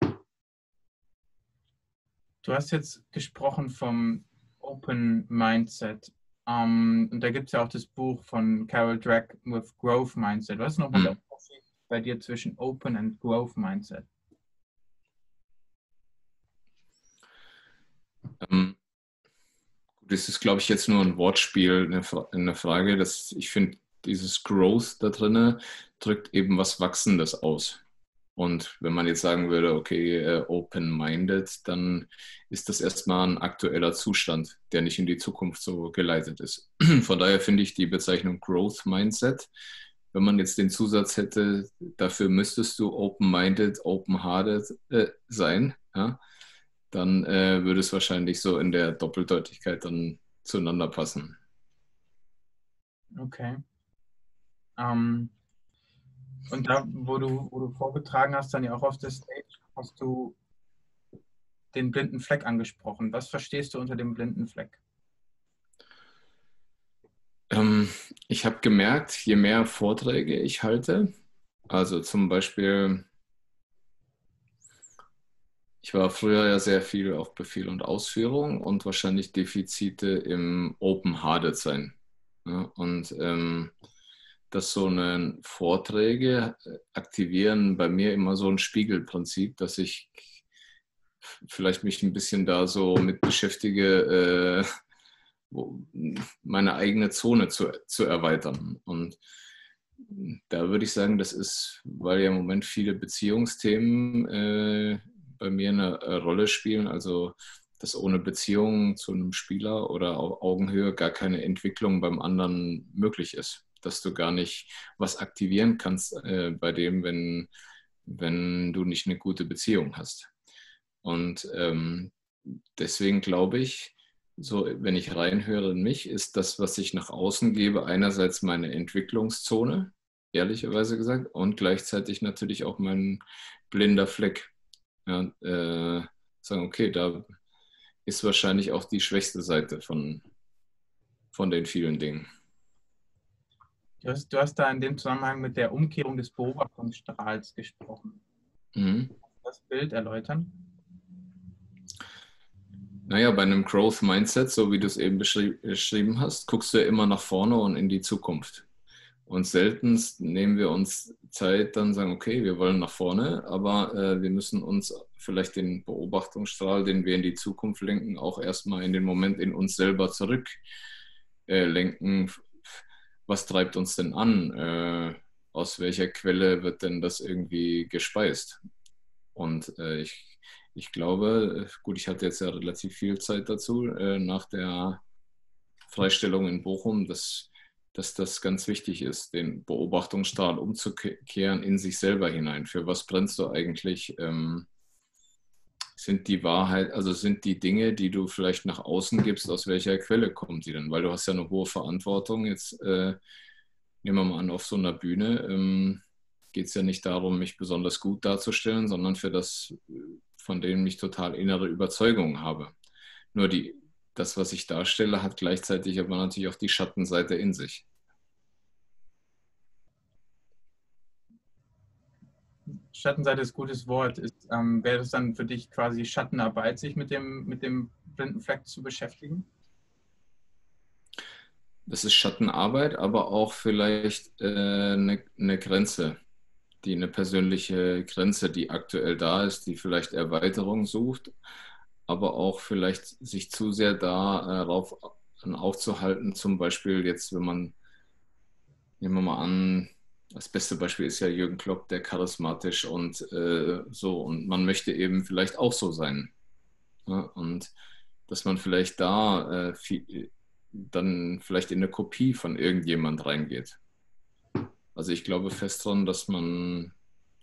Du hast jetzt gesprochen vom Open Mindset. Um, und da gibt es ja auch das Buch von Carol Dweck with Growth Mindset. Was ist nochmal hm. der Unterschied bei dir zwischen Open und Growth Mindset? Ähm, das ist, glaube ich, jetzt nur ein Wortspiel, eine, eine Frage. Dass ich finde, dieses Growth da drin drückt eben was Wachsendes aus. Und wenn man jetzt sagen würde, okay, äh, open-minded, dann ist das erstmal ein aktueller Zustand, der nicht in die Zukunft so geleitet ist. Von daher finde ich die Bezeichnung Growth Mindset, wenn man jetzt den Zusatz hätte, dafür müsstest du open-minded, open-hearted äh, sein, ja, dann äh, würde es wahrscheinlich so in der Doppeldeutigkeit dann zueinander passen. Okay. Um Und da, wo du, wo du vorgetragen hast, dann ja auch auf der Stage, hast du den blinden Fleck angesprochen. Was verstehst du unter dem blinden Fleck? Ähm, ich habe gemerkt, je mehr Vorträge ich halte, also zum Beispiel, ich war früher ja sehr viel auf Befehl und Ausführung und wahrscheinlich Defizite im Open-Hearted sein. Ja, und ähm, dass so eine Vorträge aktivieren bei mir immer so ein Spiegelprinzip, dass ich vielleicht mich ein bisschen da so mit beschäftige, äh, meine eigene Zone zu, zu erweitern. Und da würde ich sagen, das ist, weil ja im Moment viele Beziehungsthemen äh, bei mir eine äh, Rolle spielen, also dass ohne Beziehung zu einem Spieler oder auf Augenhöhe gar keine Entwicklung beim anderen möglich ist. Dass du gar nicht was aktivieren kannst äh, bei dem, wenn, wenn du nicht eine gute Beziehung hast. Und ähm, deswegen glaube ich, so wenn ich reinhöre in mich, ist das, was ich nach außen gebe, einerseits meine Entwicklungszone, ehrlicherweise gesagt, und gleichzeitig natürlich auch mein blinder Fleck. Ja, äh, sagen, okay, da ist wahrscheinlich auch die schwächste Seite von, von den vielen Dingen. Du hast, du hast da in dem Zusammenhang mit der Umkehrung des Beobachtungsstrahls gesprochen. Mhm. Das Bild erläutern? Naja, bei einem Growth Mindset, so wie du es eben beschrieben hast, guckst du ja immer nach vorne und in die Zukunft. Und selten nehmen wir uns Zeit, dann sagen, okay, wir wollen nach vorne, aber äh, wir müssen uns vielleicht den Beobachtungsstrahl, den wir in die Zukunft lenken, auch erstmal in den Moment in uns selber zurück äh, lenken. Was treibt uns denn an? Äh, aus welcher Quelle wird denn das irgendwie gespeist? Und äh, ich, ich glaube, gut, ich hatte jetzt ja relativ viel Zeit dazu, äh, nach der Freistellung in Bochum, dass, dass das ganz wichtig ist, den Beobachtungsstrahl umzukehren in sich selber hinein. Für was brennst du eigentlich? Ähm, sind die Wahrheit, also sind die Dinge, die du vielleicht nach außen gibst, aus welcher Quelle kommen die denn? Weil du hast ja eine hohe Verantwortung. Jetzt äh, nehmen wir mal an, auf so einer Bühne ähm, geht es ja nicht darum, mich besonders gut darzustellen, sondern für das, von dem ich total innere Überzeugungen habe. Nur die, das, was ich darstelle, hat gleichzeitig aber natürlich auch die Schattenseite in sich. Schattenseite ist ein gutes Wort. Ist, ähm, wäre es dann für dich quasi Schattenarbeit, sich mit dem, mit dem blinden Fleck zu beschäftigen? Das ist Schattenarbeit, aber auch vielleicht äh, eine, eine Grenze, die eine persönliche Grenze, die aktuell da ist, die vielleicht Erweiterung sucht, aber auch vielleicht sich zu sehr darauf aufzuhalten, zum Beispiel jetzt, wenn man, nehmen wir mal an, das beste Beispiel ist ja Jürgen Klopp, der charismatisch und äh, so, und man möchte eben vielleicht auch so sein. Ja, und dass man vielleicht da äh, viel, dann vielleicht in eine Kopie von irgendjemand reingeht. Also ich glaube fest daran, dass man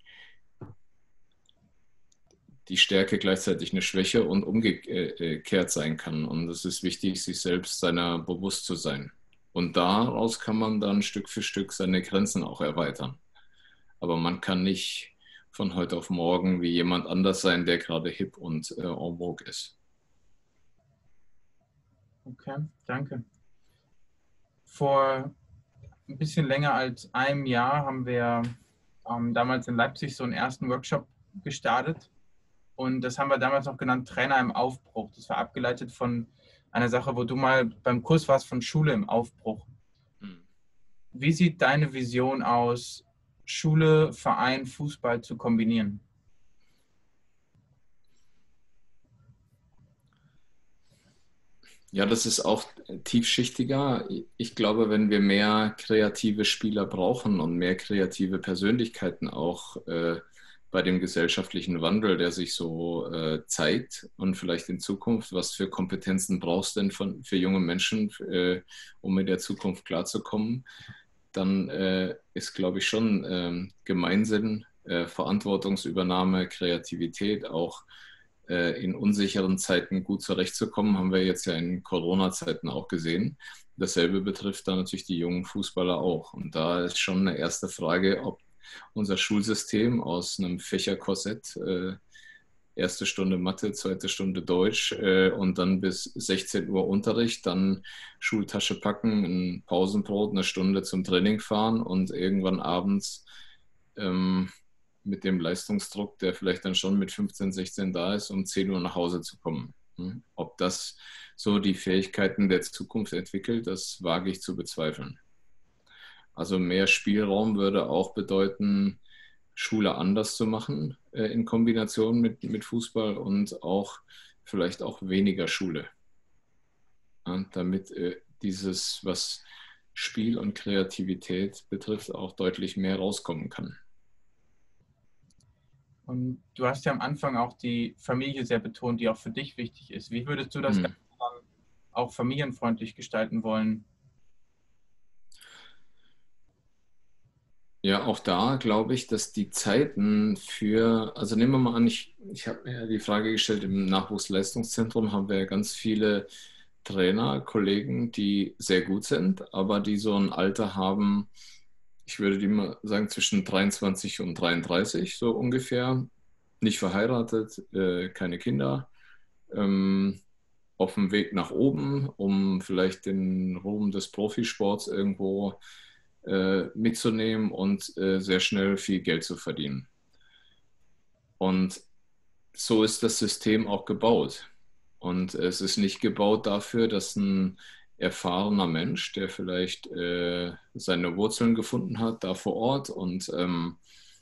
die Stärke gleichzeitig eine Schwäche und umgekehrt sein kann. Und es ist wichtig, sich selbst seiner bewusst zu sein. Und daraus kann man dann Stück für Stück seine Grenzen auch erweitern. Aber man kann nicht von heute auf morgen wie jemand anders sein, der gerade hip und äh, en vogue ist. Okay, danke. Vor ein bisschen länger als einem Jahr haben wir ähm, damals in Leipzig so einen ersten Workshop gestartet. Und das haben wir damals noch genannt Trainer im Aufbruch. Das war abgeleitet von einer Sache, wo du mal beim Kurs warst von Schule im Aufbruch. Hm. Wie sieht deine Vision aus, Schule, Verein, Fußball zu kombinieren? Ja, das ist auch tiefschichtiger. Ich glaube, wenn wir mehr kreative Spieler brauchen und mehr kreative Persönlichkeiten auch äh, bei dem gesellschaftlichen Wandel, der sich so äh, zeigt und vielleicht in Zukunft, was für Kompetenzen brauchst du denn von, für junge Menschen, äh, um in der Zukunft klarzukommen, dann äh, ist, glaube ich, schon ähm, Gemeinsinn, äh, Verantwortungsübernahme, Kreativität auch äh, in unsicheren Zeiten gut zurechtzukommen, haben wir jetzt ja in Corona-Zeiten auch gesehen. Dasselbe betrifft dann natürlich die jungen Fußballer auch. Und da ist schon eine erste Frage, ob unser Schulsystem aus einem Fächerkorsett, äh, erste Stunde Mathe, zweite Stunde Deutsch äh, und dann bis sechzehn Uhr Unterricht, dann Schultasche packen, ein Pausenbrot, eine Stunde zum Training fahren und irgendwann abends ähm, mit dem Leistungsdruck, der vielleicht dann schon mit fünfzehn, sechzehn da ist, um zehn Uhr nach Hause zu kommen. Hm? Ob das so die Fähigkeiten der Zukunft entwickelt, das wage ich zu bezweifeln. Also mehr Spielraum würde auch bedeuten, Schule anders zu machen äh, in Kombination mit, mit Fußball und auch vielleicht auch weniger Schule. Ja, damit äh, dieses, was Spiel und Kreativität betrifft, auch deutlich mehr rauskommen kann. Und du hast ja am Anfang auch die Familie sehr betont, die auch für dich wichtig ist. Wie würdest du das Hm. Ganze dann auch familienfreundlich gestalten wollen? Ja, auch da glaube ich, dass die Zeiten für, also nehmen wir mal an, ich, ich habe mir die Frage gestellt, im Nachwuchsleistungszentrum haben wir ja ganz viele Trainer, Kollegen, die sehr gut sind, aber die so ein Alter haben, ich würde die mal sagen, zwischen dreiundzwanzig und dreiunddreißig, so ungefähr, nicht verheiratet, äh, keine Kinder, ähm, auf dem Weg nach oben, um vielleicht den Ruhm des Profisports irgendwo äh, mitzunehmen und äh, sehr schnell viel Geld zu verdienen. Und so ist das System auch gebaut. Und es ist nicht gebaut dafür, dass ein erfahrener Mensch, der vielleicht äh, seine Wurzeln gefunden hat, da vor Ort und ähm,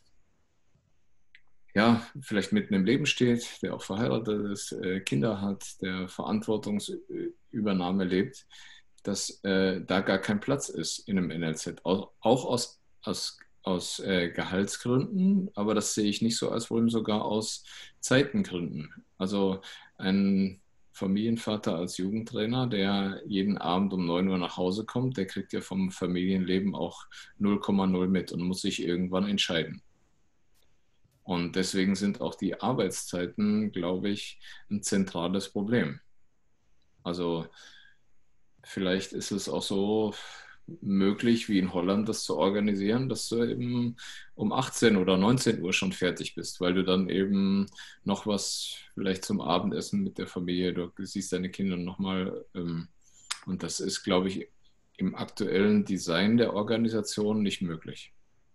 ja, vielleicht mitten im Leben steht, der auch verheiratet ist, äh, Kinder hat, der Verantwortungsübernahme lebt, dass äh, da gar kein Platz ist in einem N L Z. Auch, auch aus, aus, aus äh, Gehaltsgründen, aber das sehe ich nicht so als Problem, sogar aus Zeitengründen. Also ein Familienvater als Jugendtrainer, der jeden Abend um neun Uhr nach Hause kommt, der kriegt ja vom Familienleben auch null Komma null mit und muss sich irgendwann entscheiden. Und deswegen sind auch die Arbeitszeiten, glaube ich, ein zentrales Problem. Also vielleicht ist es auch so möglich, wie in Holland das zu organisieren, dass du eben um achtzehn oder neunzehn Uhr schon fertig bist, weil du dann eben noch was vielleicht zum Abendessen mit der Familie, du siehst deine Kinder nochmal. Ähm, und das ist, glaube ich, im aktuellen Design der Organisation nicht möglich.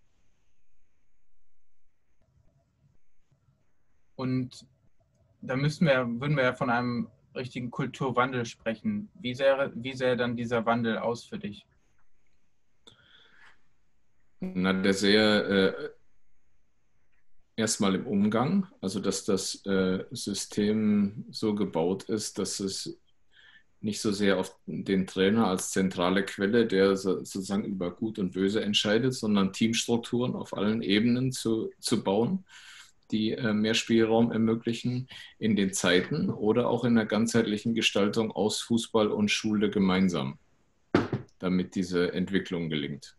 Und da müssen wir, würden wir ja von einem richtigen Kulturwandel sprechen. Wie sähe, wie sähe dann dieser Wandel aus für dich? Na, der sehr äh, erstmal im Umgang, also dass das äh, System so gebaut ist, dass es nicht so sehr auf den Trainer als zentrale Quelle, der so, sozusagen über Gut und Böse entscheidet, sondern Teamstrukturen auf allen Ebenen zu, zu bauen, die äh, mehr Spielraum ermöglichen in den Zeiten oder auch in der ganzheitlichen Gestaltung aus Fußball und Schule gemeinsam, damit diese Entwicklung gelingt.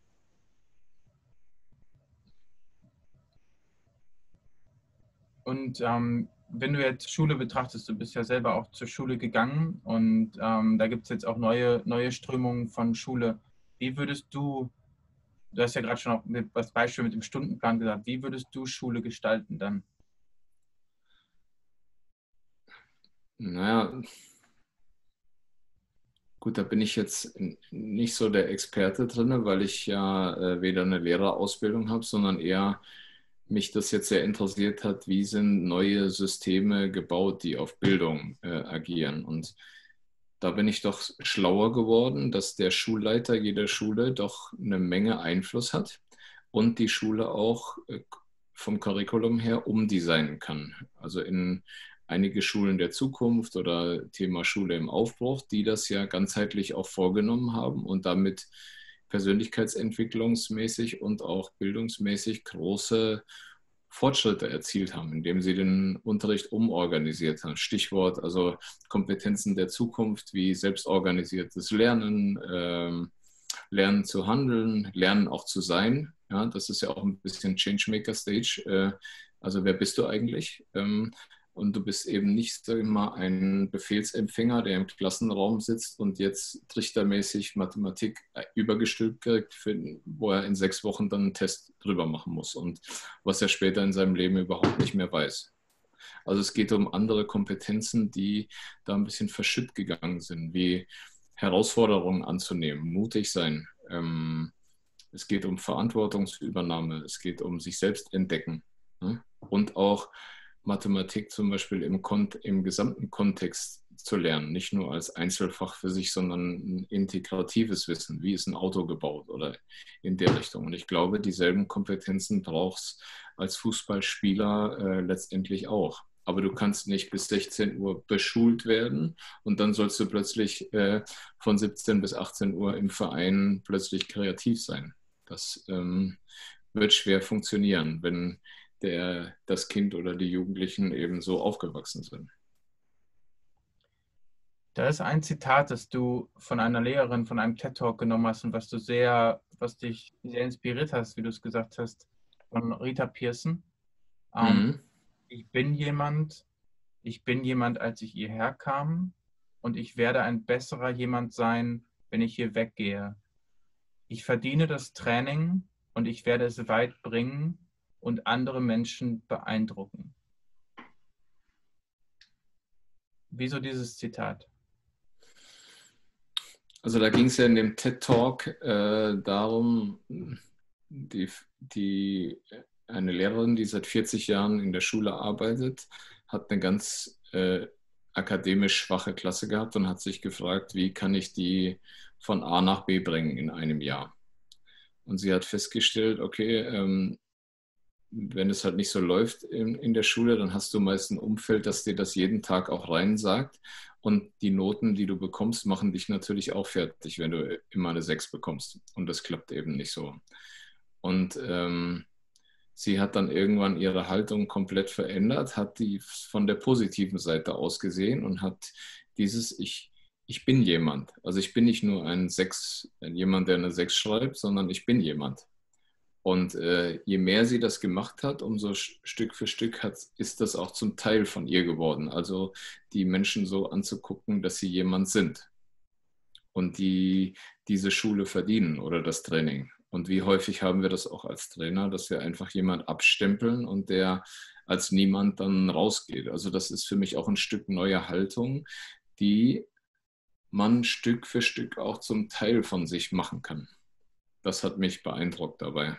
Und ähm, wenn du jetzt Schule betrachtest, du bist ja selber auch zur Schule gegangen und ähm, da gibt es jetzt auch neue, neue Strömungen von Schule. Wie würdest du, du hast ja gerade schon auch das Beispiel mit dem Stundenplan gesagt, wie würdest du Schule gestalten dann? Naja, Gut, da bin ich jetzt nicht so der Experte drin, weil ich ja äh, weder eine Lehrerausbildung habe, sondern eher mich das jetzt sehr interessiert hat, wie sind neue Systeme gebaut, die auf Bildung äh, agieren. Und da bin ich doch schlauer geworden, dass der Schulleiter jeder Schule doch eine Menge Einfluss hat und die Schule auch äh, vom Curriculum her umdesignen kann. Also in einige Schulen der Zukunft oder Thema Schule im Aufbruch, die das ja ganzheitlich auch vorgenommen haben und damit persönlichkeitsentwicklungsmäßig und auch bildungsmäßig große Fortschritte erzielt haben, indem sie den Unterricht umorganisiert haben. Stichwort also Kompetenzen der Zukunft wie selbstorganisiertes Lernen, ähm, Lernen zu handeln, Lernen auch zu sein. Ja, das ist ja auch ein bisschen Changemaker Stage. Äh, also wer bist du eigentlich? Ähm, und du bist eben nicht, sag ich mal, ein Befehlsempfänger, der im Klassenraum sitzt und jetzt trichtermäßig Mathematik übergestülpt kriegt, für, wo er in sechs Wochen dann einen Test drüber machen muss und was er später in seinem Leben überhaupt nicht mehr weiß. Also es geht um andere Kompetenzen, die da ein bisschen verschütt gegangen sind, wie Herausforderungen anzunehmen, mutig sein. Ähm, es geht um Verantwortungsübernahme, es geht um sich selbst entdecken, ne? Und auch Mathematik zum Beispiel im, Kont im gesamten Kontext zu lernen, nicht nur als Einzelfach für sich, sondern ein integratives Wissen, wie ist ein Auto gebaut oder in der Richtung. Und ich glaube, dieselben Kompetenzen brauchst als Fußballspieler äh, letztendlich auch. Aber du kannst nicht bis sechzehn Uhr beschult werden und dann sollst du plötzlich äh, von siebzehn bis achtzehn Uhr im Verein plötzlich kreativ sein. Das ähm, wird schwer funktionieren, wenn der, das Kind oder die Jugendlichen eben so aufgewachsen sind. Da ist ein Zitat, das du von einer Lehrerin, von einem TED-Talk genommen hast und was du sehr, was dich sehr inspiriert hast, wie du es gesagt hast, von Rita Pierson. Ähm, Mhm. ich bin jemand, ich bin jemand, als ich hierher kam, und ich werde ein besserer jemand sein, wenn ich hier weggehe. Ich verdiene das Training und ich werde es weit bringen und andere Menschen beeindrucken. Wieso dieses Zitat? Also da ging es ja in dem TED-Talk äh, darum, die, die, eine Lehrerin, die seit vierzig Jahren in der Schule arbeitet, hat eine ganz äh, akademisch schwache Klasse gehabt und hat sich gefragt, wie kann ich die von A nach B bringen in einem Jahr. Und sie hat festgestellt, okay, ähm, wenn es halt nicht so läuft in, in der Schule, dann hast du meist ein Umfeld, das dir das jeden Tag auch rein sagt. Und die Noten, die du bekommst, machen dich natürlich auch fertig, wenn du immer eine sechs bekommst. Und das klappt eben nicht so. Und ähm, sie hat dann irgendwann ihre Haltung komplett verändert, hat die von der positiven Seite aus gesehen und hat dieses Ich, ich bin jemand. Also ich bin nicht nur ein Sechs, jemand, der eine Sechs schreibt, sondern ich bin jemand. Und äh, je mehr sie das gemacht hat, umso Stück für Stück hat, ist das auch zum Teil von ihr geworden. Also die Menschen so anzugucken, dass sie jemand sind und die diese Schule verdienen oder das Training. Und wie häufig haben wir das auch als Trainer, dass wir einfach jemand abstempeln und der als niemand dann rausgeht. Also das ist für mich auch ein Stück neue Haltung, die man Stück für Stück auch zum Teil von sich machen kann. Das hat mich beeindruckt dabei.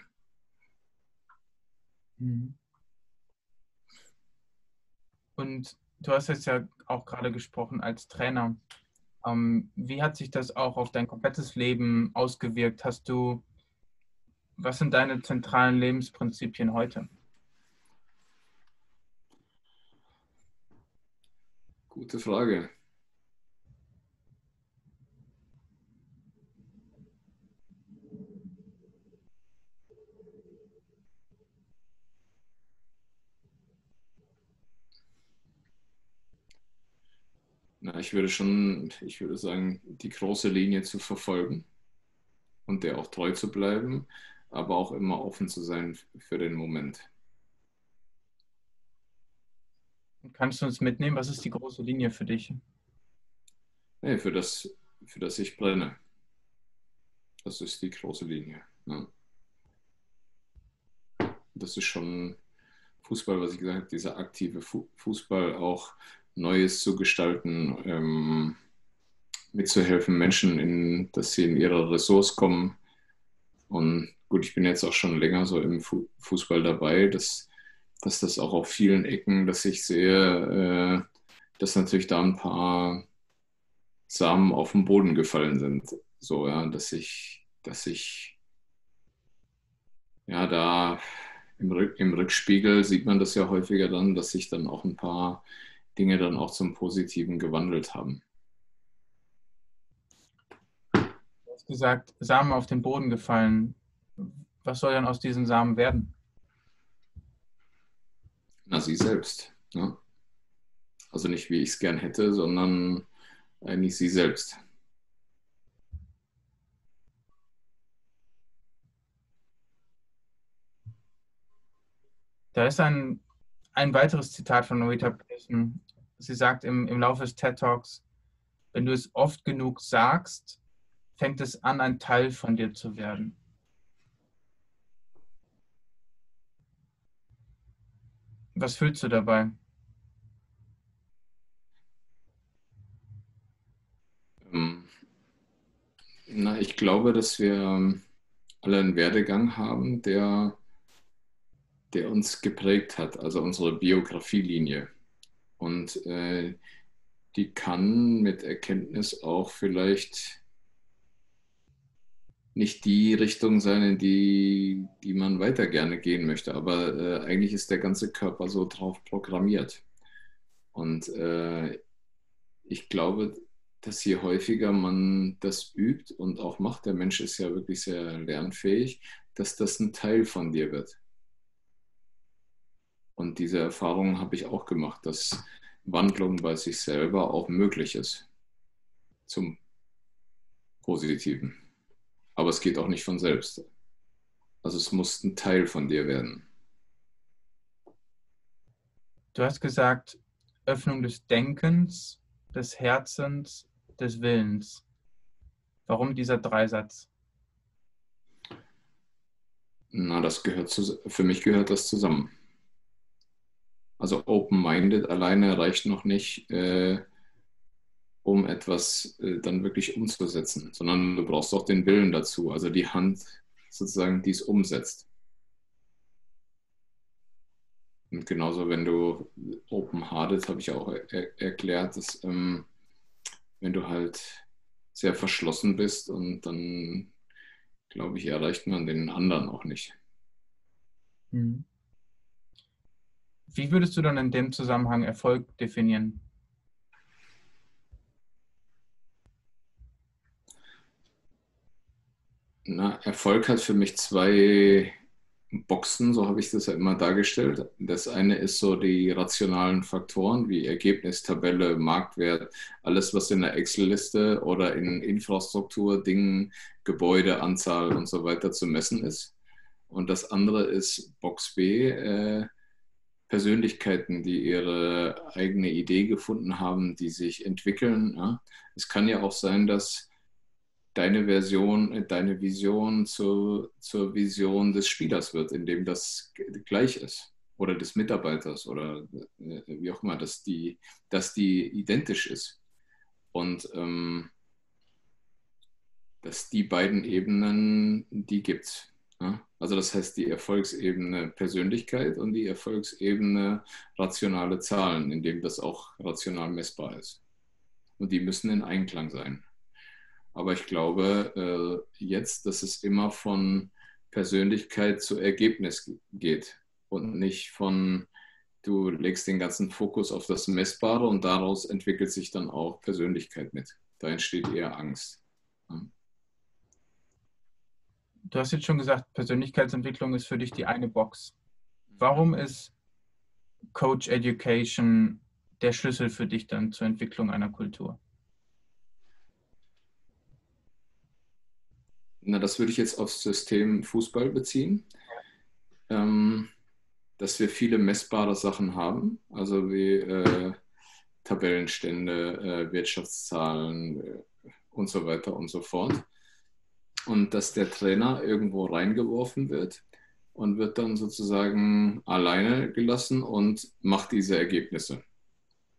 Und du hast jetzt ja auch gerade gesprochen als Trainer. Ähm, wie hat sich das auch auf dein komplettes Leben ausgewirkt? Hast du, was sind deine zentralen Lebensprinzipien heute? Gute Frage. Na, ich würde schon, ich würde sagen, die große Linie zu verfolgen und der auch treu zu bleiben, aber auch immer offen zu sein für den Moment. Kannst du uns mitnehmen? Was ist die große Linie für dich? Nee, für das, für das ich brenne. Das ist die große Linie. Ja. Das ist schon Fußball, was ich gesagt habe, dieser aktive Fußball auch Neues zu gestalten, ähm, mitzuhelfen, Menschen, in, dass sie in ihre Ressource kommen. Und gut, ich bin jetzt auch schon länger so im Fußball dabei, dass, dass das auch auf vielen Ecken, dass ich sehe, äh, dass natürlich da ein paar Samen auf den Boden gefallen sind. So, ja, dass ich, dass ich, ja, da im, Rück, im Rückspiegel sieht man das ja häufiger dann, dass sich dann auch ein paar Dinge dann auch zum Positiven gewandelt haben. Du hast gesagt, Samen auf den Boden gefallen. Was soll dann aus diesen Samen werden? Na, sie selbst. Ja. Also nicht, wie ich es gern hätte, sondern eigentlich sie selbst. Da ist ein, ein weiteres Zitat von Norita Pearson. Sie sagt im, im Laufe des TED Talks, wenn du es oft genug sagst, fängt es an, ein Teil von dir zu werden. Was fühlst du dabei? Ähm, na, ich glaube, dass wir alle einen Werdegang haben, der, der uns geprägt hat, also unsere Biografielinie. Und äh, die kann mit Erkenntnis auch vielleicht nicht die Richtung sein, in die, die man weiter gerne gehen möchte. Aber äh, eigentlich ist der ganze Körper so drauf programmiert. Und äh, ich glaube, dass je häufiger man das übt und auch macht, der Mensch ist ja wirklich sehr lernfähig, dass das ein Teil von dir wird. Und diese Erfahrung habe ich auch gemacht, dass Wandlung bei sich selber auch möglich ist zum Positiven. Aber es geht auch nicht von selbst. Also es muss ein Teil von dir werden. Du hast gesagt, Öffnung des Denkens, des Herzens, des Willens. Warum dieser Dreisatz? Na, das gehört zu, für mich gehört das zusammen. Also open-minded alleine reicht noch nicht, äh, um etwas äh, dann wirklich umzusetzen, sondern du brauchst auch den Willen dazu, also die Hand sozusagen, die es umsetzt. Und genauso, wenn du open-hearted, habe ich auch er erklärt, dass ähm, wenn du halt sehr verschlossen bist und dann, glaube ich, erreicht man den anderen auch nicht. Hm. Wie würdest du dann in dem Zusammenhang Erfolg definieren? Na, Erfolg hat für mich zwei Boxen, so habe ich das ja immer dargestellt. Das eine ist so die rationalen Faktoren wie Ergebnis, Tabelle, Marktwert, alles, was in der Excel-Liste oder in Infrastruktur, Dingen, Gebäude, Anzahl und so weiter zu messen ist. Und das andere ist Box B, äh, Persönlichkeiten, die ihre eigene Idee gefunden haben, die sich entwickeln. Ja. Es kann ja auch sein, dass deine Version, deine Vision zur, zur Vision des Spielers wird, indem das gleich ist. Oder des Mitarbeiters oder äh, wie auch immer, dass die, dass die identisch ist. Und ähm, dass die beiden Ebenen, die gibt es. Ja? Also das heißt die Erfolgsebene Persönlichkeit und die Erfolgsebene rationale Zahlen, indem das auch rational messbar ist. Und die müssen in Einklang sein. Aber ich glaube äh, jetzt, dass es immer von Persönlichkeit zu Ergebnis geht und nicht von, du legst den ganzen Fokus auf das Messbare und daraus entwickelt sich dann auch Persönlichkeit mit. Da entsteht eher Angst. Ja. Du hast jetzt schon gesagt, Persönlichkeitsentwicklung ist für dich die eine Box. Warum ist Coach Education der Schlüssel für dich dann zur Entwicklung einer Kultur? Na, das würde ich jetzt aufs System Fußball beziehen, ähm, dass wir viele messbare Sachen haben, also wie äh, Tabellenstände, äh, Wirtschaftszahlen äh, und so weiter und so fort. Und dass der Trainer irgendwo reingeworfen wird und wird dann sozusagen alleine gelassen und macht diese Ergebnisse.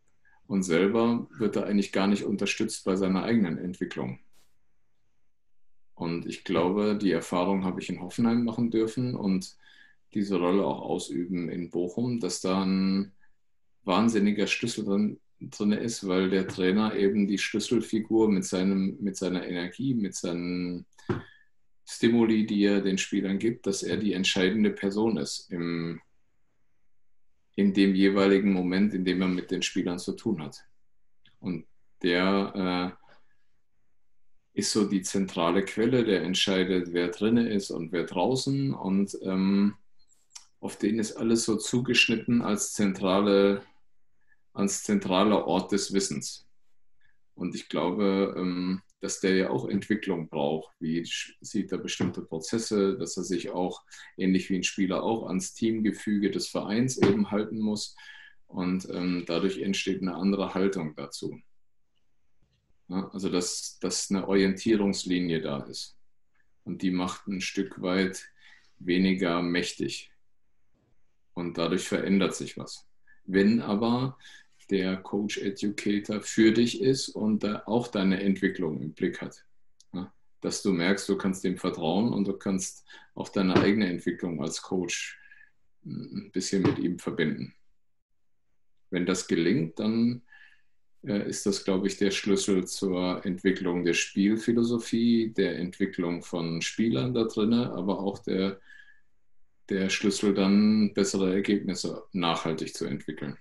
und selber wird er eigentlich gar nicht unterstützt bei seiner eigenen Entwicklung. Und ich glaube, die Erfahrung habe ich in Hoffenheim machen dürfen und diese Rolle auch ausüben in Bochum, dass da ein wahnsinniger Schlüssel drin, drin ist, weil der Trainer eben die Schlüsselfigur mit, seinem, mit seiner Energie, mit seinen Stimuli, die er den Spielern gibt, dass er die entscheidende Person ist im, in dem jeweiligen Moment, in dem er mit den Spielern zu tun hat. Und der äh, ist so die zentrale Quelle, der entscheidet, wer drinne ist und wer draußen, und ähm, auf den ist alles so zugeschnitten als, zentrale, als zentraler Ort des Wissens. Und ich glaube, ähm, dass der ja auch Entwicklung braucht. Wie sieht er bestimmte Prozesse, dass er sich auch, ähnlich wie ein Spieler auch, ans Teamgefüge des Vereins eben halten muss. Und ähm, dadurch entsteht eine andere Haltung dazu. Ja, also, dass, dass eine Orientierungslinie da ist. Und die macht ein Stück weit weniger mächtig. Und dadurch verändert sich was. Wenn aber der Coach-Educator für dich ist und da auch deine Entwicklung im Blick hat. Ja, dass du merkst, du kannst dem vertrauen und du kannst auch deine eigene Entwicklung als Coach ein bisschen mit ihm verbinden. Wenn das gelingt, dann äh, ist das, glaube ich, der Schlüssel zur Entwicklung der Spielphilosophie, der Entwicklung von Spielern da drin, aber auch der, der Schlüssel, dann bessere Ergebnisse nachhaltig zu entwickeln.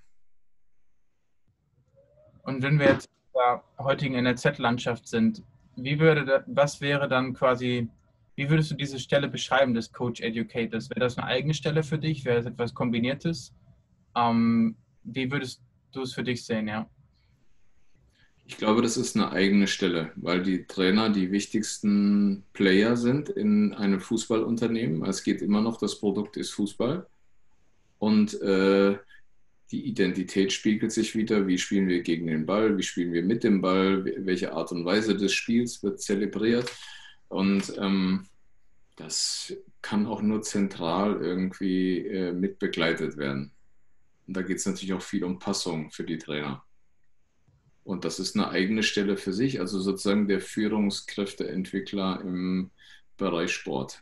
Und wenn wir jetzt in der heutigen N L Z-Landschaft sind, wie würde, was wäre dann quasi, wie würdest du diese Stelle beschreiben des Coach Educators? Wäre das eine eigene Stelle für dich? Wäre das etwas Kombiniertes? Ähm, wie würdest du es für dich sehen, ja? Ich glaube, das ist eine eigene Stelle, weil die Trainer die wichtigsten Player sind in einem Fußballunternehmen. Es geht immer noch, das Produkt ist Fußball. Und äh, die Identität spiegelt sich wieder. Wie spielen wir gegen den Ball? Wie spielen wir mit dem Ball? Welche Art und Weise des Spiels wird zelebriert? Und ähm, das kann auch nur zentral irgendwie äh, mit begleitet werden. Und da geht es natürlich auch viel um Passung für die Trainer. Und das ist eine eigene Stelle für sich, also sozusagen der Führungskräfteentwickler im Bereich Sport.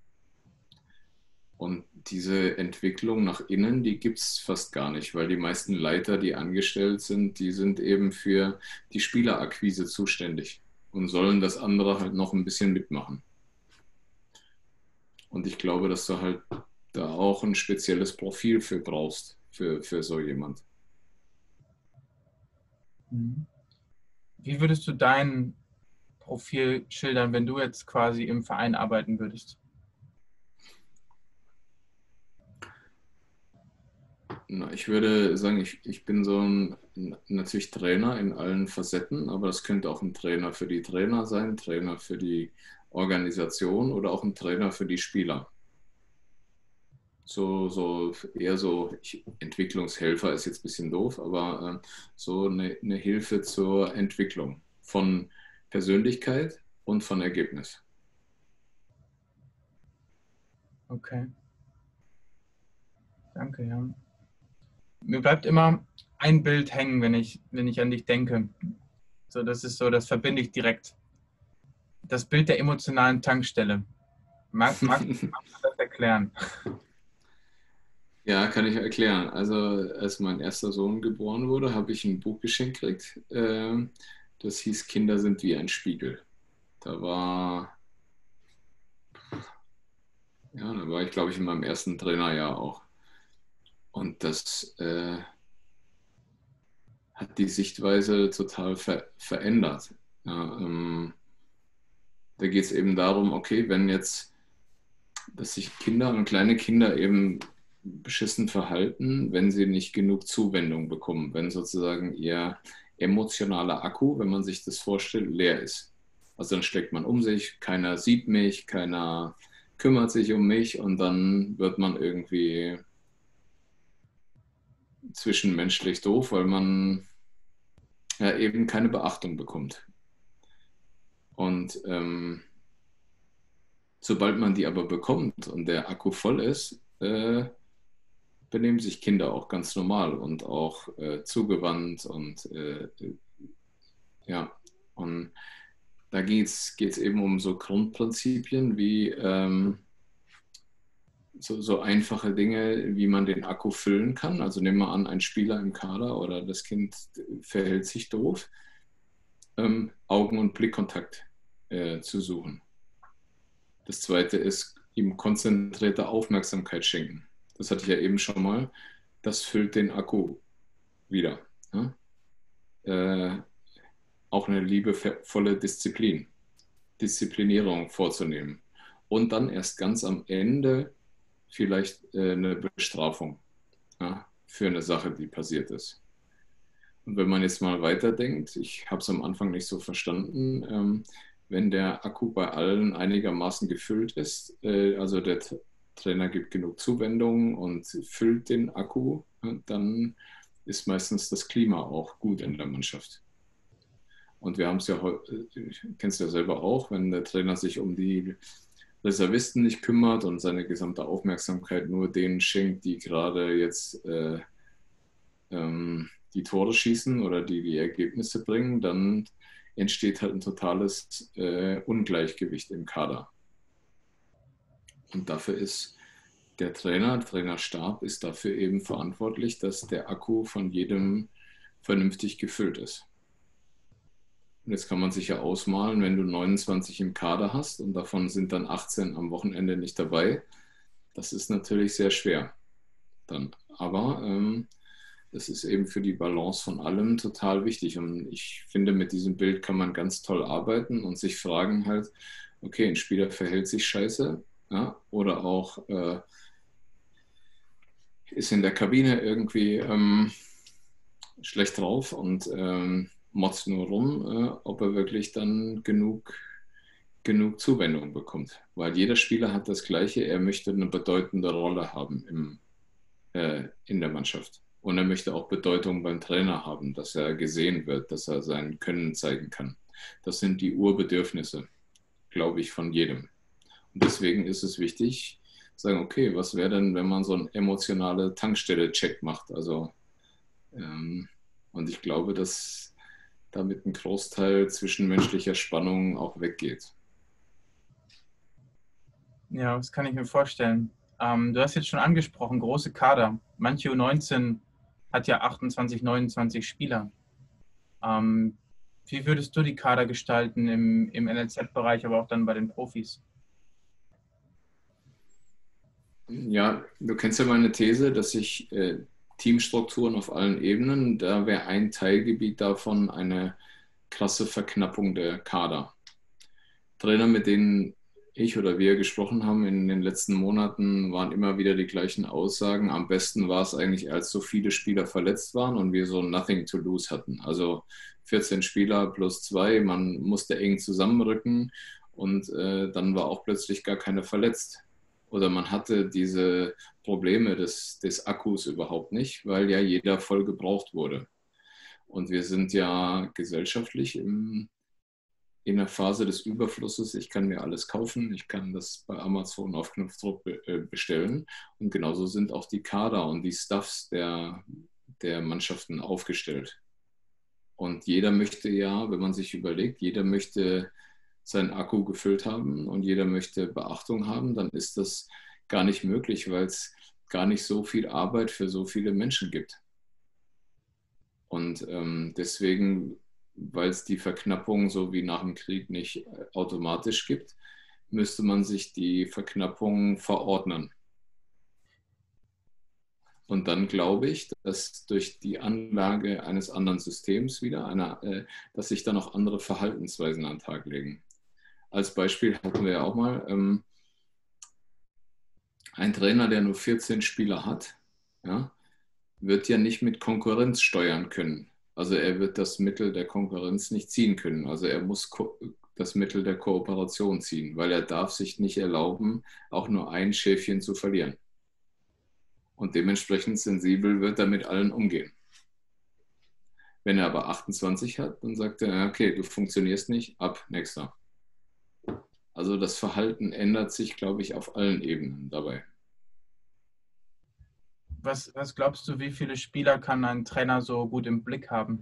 Und diese Entwicklung nach innen, die gibt es fast gar nicht, weil die meisten Leiter, die angestellt sind, die sind eben für die Spielerakquise zuständig und sollen das andere halt noch ein bisschen mitmachen. Und ich glaube, dass du halt da auch ein spezielles Profil für brauchst, für, für so jemand. Wie würdest du dein Profil schildern, wenn du jetzt quasi im Verein arbeiten würdest? Na, ich würde sagen, ich, ich bin so ein natürlich Trainer in allen Facetten, aber das könnte auch ein Trainer für die Trainer sein, Trainer für die Organisation oder auch ein Trainer für die Spieler. So, so eher so, ich, Entwicklungshelfer ist jetzt ein bisschen doof, aber äh, so eine, eine Hilfe zur Entwicklung von Persönlichkeit und von Ergebnis. Okay, danke, ja. Mir bleibt immer ein Bild hängen, wenn ich, wenn ich an dich denke. So, das ist so, das verbinde ich direkt. Das Bild der emotionalen Tankstelle. Mag, magst du das erklären? Ja, kann ich erklären. Also, als mein erster Sohn geboren wurde, habe ich ein Buch geschenkt gekriegt. Ähm, das hieß Kinder sind wie ein Spiegel. Da war, ja, da war ich, glaube ich, in meinem ersten Trainerjahr auch. Und das äh, hat die Sichtweise total ver verändert. Ja, ähm, da geht es eben darum, okay, wenn jetzt, dass sich Kinder und kleine Kinder eben beschissen verhalten, wenn sie nicht genug Zuwendung bekommen, wenn sozusagen ihr emotionaler Akku, wenn man sich das vorstellt, leer ist. Also dann steckt man um sich, keiner sieht mich, keiner kümmert sich um mich und dann wird man irgendwie zwischenmenschlich doof, weil man ja eben keine Beachtung bekommt. Und ähm, sobald man die aber bekommt und der Akku voll ist, äh, benehmen sich Kinder auch ganz normal und auch äh, zugewandt und äh, ja, und da geht es eben um so Grundprinzipien wie ähm, so, so einfache Dinge, wie man den Akku füllen kann. Also nehmen wir an, ein Spieler im Kader oder das Kind verhält sich doof, ähm, Augen- und Blickkontakt äh, zu suchen. Das zweite ist, ihm konzentrierte Aufmerksamkeit schenken. Das hatte ich ja eben schon mal. Das füllt den Akku wieder. Ja? Äh, auch eine liebevolle Disziplin, Disziplinierung vorzunehmen. Und dann erst ganz am Ende vielleicht äh, eine Bestrafung, ja, für eine Sache, die passiert ist. Und wenn man jetzt mal weiterdenkt, ich habe es am Anfang nicht so verstanden, ähm, wenn der Akku bei allen einigermaßen gefüllt ist, äh, also der Trainer gibt genug Zuwendung und füllt den Akku, dann ist meistens das Klima auch gut in der Mannschaft. Und wir haben es ja, kennst du ja selber auch, wenn der Trainer sich um die Reservisten nicht kümmert und seine gesamte Aufmerksamkeit nur denen schenkt, die gerade jetzt äh, ähm, die Tore schießen oder die die Ergebnisse bringen, dann entsteht halt ein totales äh, Ungleichgewicht im Kader. Und dafür ist der Trainer, der Trainerstab ist dafür eben verantwortlich, dass der Akku von jedem vernünftig gefüllt ist. Und jetzt kann man sich ja ausmalen, wenn du neunundzwanzig im Kader hast und davon sind dann achtzehn am Wochenende nicht dabei, das ist natürlich sehr schwer dann. Aber ähm, das ist eben für die Balance von allem total wichtig. Und ich finde, mit diesem Bild kann man ganz toll arbeiten und sich fragen halt, okay, ein Spieler verhält sich scheiße, ja, oder auch äh, ist in der Kabine irgendwie ähm, schlecht drauf und ähm, motzt nur rum, äh, ob er wirklich dann genug, genug Zuwendung bekommt. Weil jeder Spieler hat das Gleiche, er möchte eine bedeutende Rolle haben im, äh, in der Mannschaft. Und er möchte auch Bedeutung beim Trainer haben, dass er gesehen wird, dass er sein Können zeigen kann. Das sind die Urbedürfnisse, glaube ich, von jedem. Und deswegen ist es wichtig, zu sagen, okay, was wäre denn, wenn man so einen emotionale Tankstelle-Check macht? Also, ähm, und ich glaube, dass damit ein Großteil zwischenmenschlicher Spannung auch weggeht. Ja, das kann ich mir vorstellen. Ähm, du hast jetzt schon angesprochen, große Kader. Manche U neunzehn hat ja achtundzwanzig, neunundzwanzig Spieler. Ähm, wie würdest du die Kader gestalten im, im N L Z-Bereich, aber auch dann bei den Profis? Ja, du kennst ja meine These, dass ich äh, Teamstrukturen auf allen Ebenen, da wäre ein Teilgebiet davon eine krasse Verknappung der Kader. Trainer, mit denen ich oder wir gesprochen haben in den letzten Monaten, waren immer wieder die gleichen Aussagen. Am besten war es eigentlich, als so viele Spieler verletzt waren und wir so nothing to lose hatten. Also vierzehn Spieler plus zwei, man musste eng zusammenrücken und äh, dann war auch plötzlich gar keiner verletzt. Oder man hatte diese Probleme des, des Akkus überhaupt nicht, weil ja jeder voll gebraucht wurde. Und wir sind ja gesellschaftlich im in der Phase des Überflusses, ich kann mir alles kaufen, ich kann das bei Amazon auf Knopfdruck bestellen. Und genauso sind auch die Kader und die Staffs der, der Mannschaften aufgestellt. Und jeder möchte ja, wenn man sich überlegt, jeder möchte seinen Akku gefüllt haben und jeder möchte Beachtung haben, dann ist das gar nicht möglich, weil es gar nicht so viel Arbeit für so viele Menschen gibt. Und ähm, deswegen, weil es die Verknappung so wie nach dem Krieg nicht automatisch gibt, müsste man sich die Verknappung verordnen. Und dann glaube ich, dass durch die Anlage eines anderen Systems wieder, einer, äh, dass sich dann auch andere Verhaltensweisen an den Tag legen. Als Beispiel hatten wir ja auch mal ähm, ein Trainer, der nur vierzehn Spieler hat, ja, wird ja nicht mit Konkurrenz steuern können. Also er wird das Mittel der Konkurrenz nicht ziehen können. Also er muss das Mittel der Kooperation ziehen, weil er darf sich nicht erlauben, auch nur ein Schäfchen zu verlieren. Und dementsprechend sensibel wird er mit allen umgehen. Wenn er aber achtundzwanzig hat, dann sagt er, okay, du funktionierst nicht, ab, nächster. Also das Verhalten ändert sich, glaube ich, auf allen Ebenen dabei. Was, was glaubst du, wie viele Spieler kann ein Trainer so gut im Blick haben?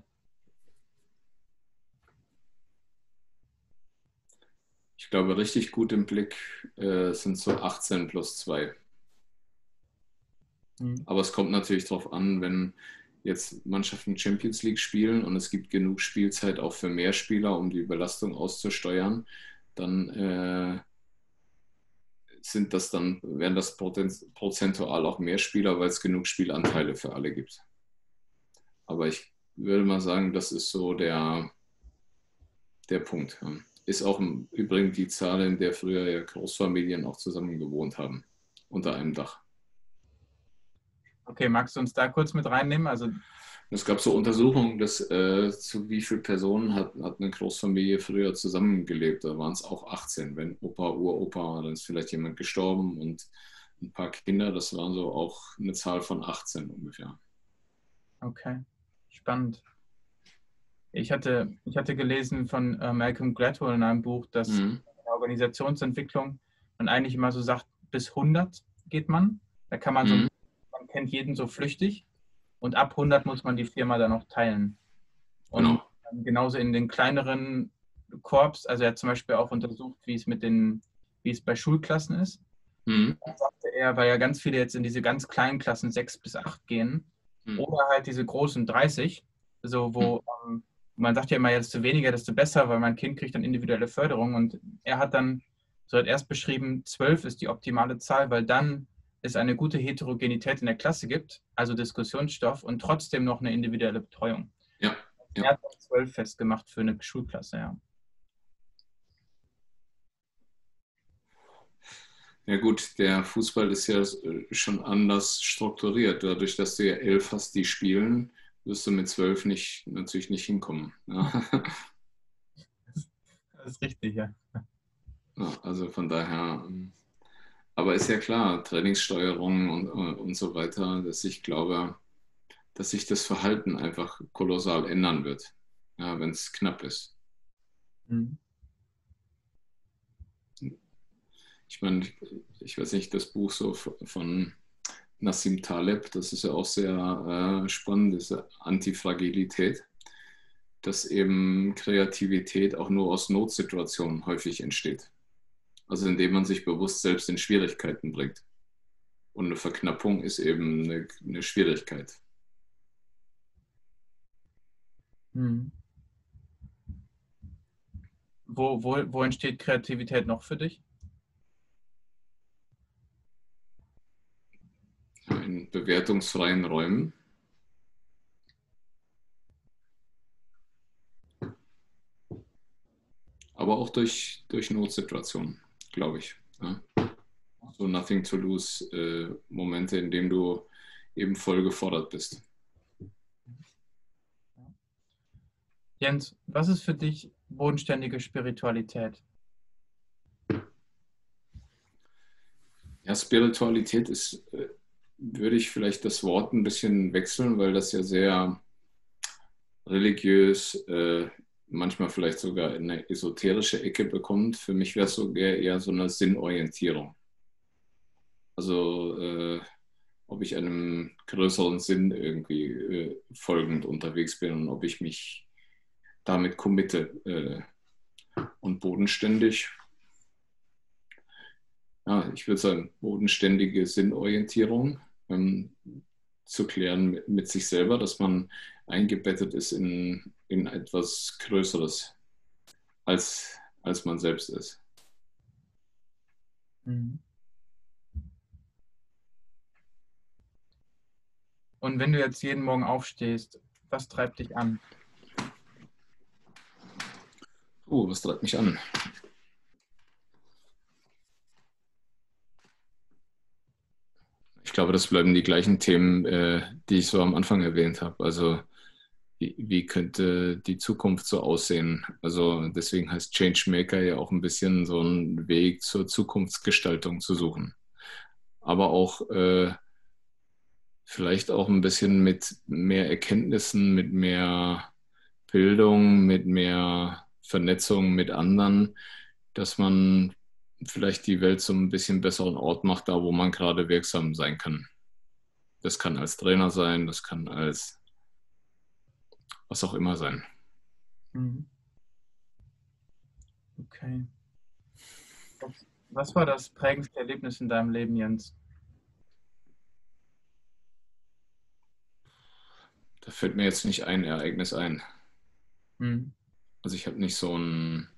Ich glaube, richtig gut im Blick äh, sind so achtzehn plus zwei. Mhm. Aber es kommt natürlich darauf an, wenn jetzt Mannschaften Champions League spielen und es gibt genug Spielzeit auch für mehr Spieler, um die Überlastung auszusteuern, dann äh, sind das dann, werden das prozentual auch mehr Spieler, weil es genug Spielanteile für alle gibt. Aber ich würde mal sagen, das ist so der, der Punkt. Ist auch im Übrigen die Zahl, in der früher ja Großfamilien auch zusammen gewohnt haben, unter einem Dach. Okay, magst du uns da kurz mit reinnehmen? Also, Es gab so Untersuchungen, dass äh, zu wie vielen Personen hat, hat eine Großfamilie früher zusammengelebt. Da waren es auch achtzehn. Wenn Opa, Uropa, dann ist vielleicht jemand gestorben und ein paar Kinder, das waren so auch eine Zahl von achtzehn ungefähr. okay, spannend. Ich hatte, ich hatte gelesen von äh, Malcolm Gladwell in einem Buch, dass Mhm. in der Organisationsentwicklung man eigentlich immer so sagt, bis hundert geht man. Da kann man so, Mhm. man kennt jeden so flüchtig und ab hundert muss man die Firma dann noch teilen. Und Genau. ähm, genauso in den kleineren Korps, also er hat zum Beispiel auch untersucht, wie es mit den, wie es bei Schulklassen ist. Mhm. Da sagte er, weil ja ganz viele jetzt in diese ganz kleinen Klassen sechs bis acht gehen Mhm. oder halt diese großen dreißig, so wo ähm, man sagt ja immer, ja, desto weniger, desto besser, weil mein Kind kriegt dann individuelle Förderung und er hat dann, so hat er es beschrieben, zwölf ist die optimale Zahl, weil dann es eine gute Heterogenität in der Klasse gibt, also Diskussionsstoff und trotzdem noch eine individuelle Betreuung. Ja. Er Ja. hat auch zwölf festgemacht für eine Schulklasse, ja. Ja gut, der Fußball ist ja schon anders strukturiert. Dadurch, dass du ja elf hast, die spielen, wirst du mit zwölf nicht, natürlich nicht hinkommen. Ja. Das ist richtig, ja. Ja, also von daher, aber ist ja klar, Trainingssteuerung und, und so weiter, dass ich glaube, dass sich das Verhalten einfach kolossal ändern wird, ja, wenn es knapp ist. Mhm. Ich meine, ich weiß nicht, das Buch so von Nassim Taleb, das ist ja auch sehr äh, spannend, diese Antifragilität, dass eben Kreativität auch nur aus Notsituationen häufig entsteht. Also indem man sich bewusst selbst in Schwierigkeiten bringt. Und eine Verknappung ist eben eine, eine Schwierigkeit. Mhm. Wo, wo, wo entsteht Kreativität noch für dich? In bewertungsfreien Räumen. Aber auch durch, durch Notsituationen, glaube ich. Ja. So Nothing to Lose äh, Momente, in denen du eben voll gefordert bist. Jens, was ist für dich bodenständige Spiritualität? Ja, Spiritualität ist, äh, würde ich vielleicht das Wort ein bisschen wechseln, weil das ja sehr religiös, äh, manchmal vielleicht sogar in eine esoterische Ecke bekommt. Für mich wäre es sogar eher so eine Sinnorientierung. Also äh, ob ich einem größeren Sinn irgendwie äh, folgend unterwegs bin und ob ich mich damit committe. Äh, und bodenständig, ja, ich würde sagen, bodenständige Sinnorientierung ähm, zu klären mit, mit sich selber, dass man eingebettet ist in, in etwas Größeres, als, als man selbst ist. Mhm. Und wenn du jetzt jeden Morgen aufstehst, was treibt dich an? Oh, was treibt mich an? Ich glaube, das bleiben die gleichen Themen, äh, die ich so am Anfang erwähnt habe. Also wie, wie könnte die Zukunft so aussehen? Also deswegen heißt Changemaker ja auch ein bisschen so einen Weg zur Zukunftsgestaltung zu suchen. Aber auch äh, vielleicht auch ein bisschen mit mehr Erkenntnissen, mit mehr Bildung, mit mehr Vernetzung mit anderen, dass man vielleicht die Welt so ein bisschen besseren Ort macht, da wo man gerade wirksam sein kann. das kann als Trainer sein, das kann als was auch immer sein. Mhm. Okay. Was war das prägendste Erlebnis in deinem Leben, Jens? Da fällt mir jetzt nicht ein Ereignis ein. Mhm. Also ich habe nicht so ein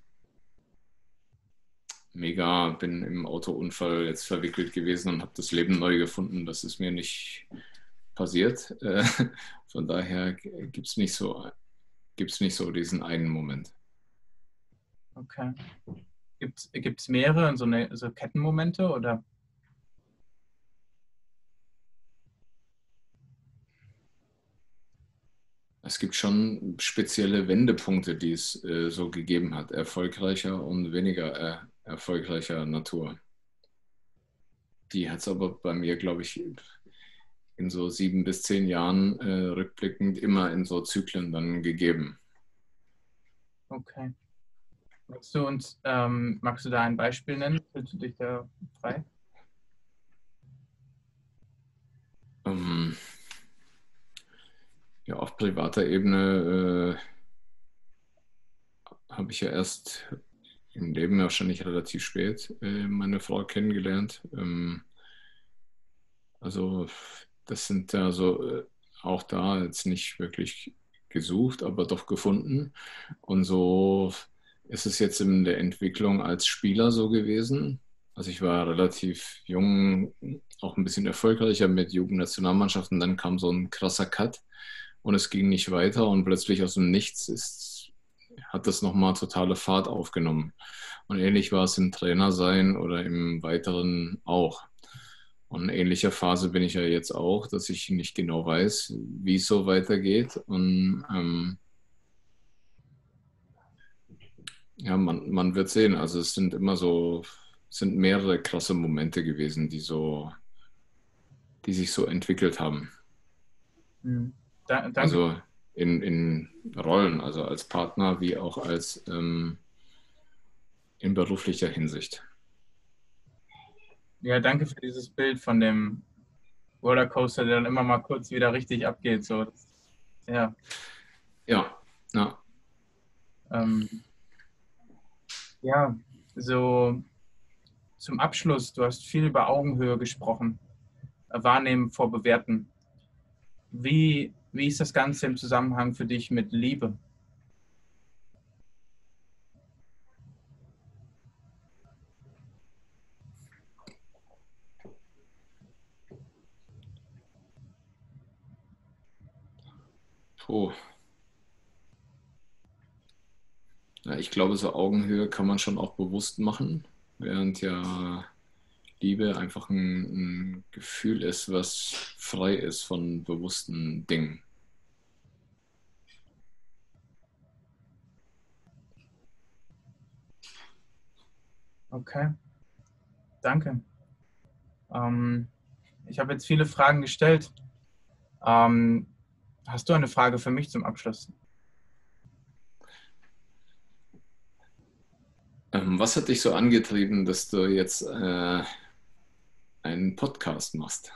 mega, bin im Autounfall jetzt verwickelt gewesen und habe das Leben neu gefunden. Das ist mir nicht passiert. Äh, von daher gibt es nicht so, gibt's nicht so diesen einen Moment. Okay. Gibt es mehrere, so, eine, so Kettenmomente oder? Es gibt schon spezielle Wendepunkte, die es äh, so gegeben hat, erfolgreicher und weniger äh, erfolgreicher Natur. Die hat es aber bei mir, glaube ich, in so sieben bis zehn Jahren äh, rückblickend immer in so Zyklen dann gegeben. Okay. Magst du uns, ähm, magst du da ein Beispiel nennen? Fühlst du dich da frei? Ähm, ja, auf privater Ebene äh, habe ich ja erst im Leben wahrscheinlich relativ spät äh, meine Frau kennengelernt. Ähm, also das sind ja so äh, auch da jetzt nicht wirklich gesucht, aber doch gefunden. Und so ist es jetzt in der Entwicklung als Spieler so gewesen. Also ich war relativ jung, auch ein bisschen erfolgreicher mit Jugendnationalmannschaften. Dann kam so ein krasser Cut und es ging nicht weiter und plötzlich aus dem Nichts ist, hat das nochmal totale Fahrt aufgenommen. Und ähnlich war es im Trainersein oder im Weiteren auch. Und in ähnlicher Phase bin ich ja jetzt auch, dass ich nicht genau weiß, wie es so weitergeht. Und ähm, ja, man, man wird sehen. Also es sind immer so, es sind mehrere krasse Momente gewesen, die so, die sich so entwickelt haben. Mhm. Da, danke. Also in, in Rollen, also als Partner wie auch als ähm, in beruflicher Hinsicht. Ja, danke für dieses Bild von dem Rollercoaster, der dann immer mal kurz wieder richtig abgeht. So. Ja. Ja, ja. Ähm, ja, so zum Abschluss, du hast viel über Augenhöhe gesprochen, Wahrnehmen vor Bewerten. Wie, wie ist das Ganze im Zusammenhang für dich mit Liebe? Puh. Ja, ich glaube, so Augenhöhe kann man schon auch bewusst machen, während ja Liebe einfach ein, ein Gefühl ist, was frei ist von bewussten Dingen. Okay, danke. Ähm, ich habe jetzt viele Fragen gestellt. Ähm, hast du eine Frage für mich zum Abschluss? Ähm, was hat dich so angetrieben, dass du jetzt äh, einen Podcast machst?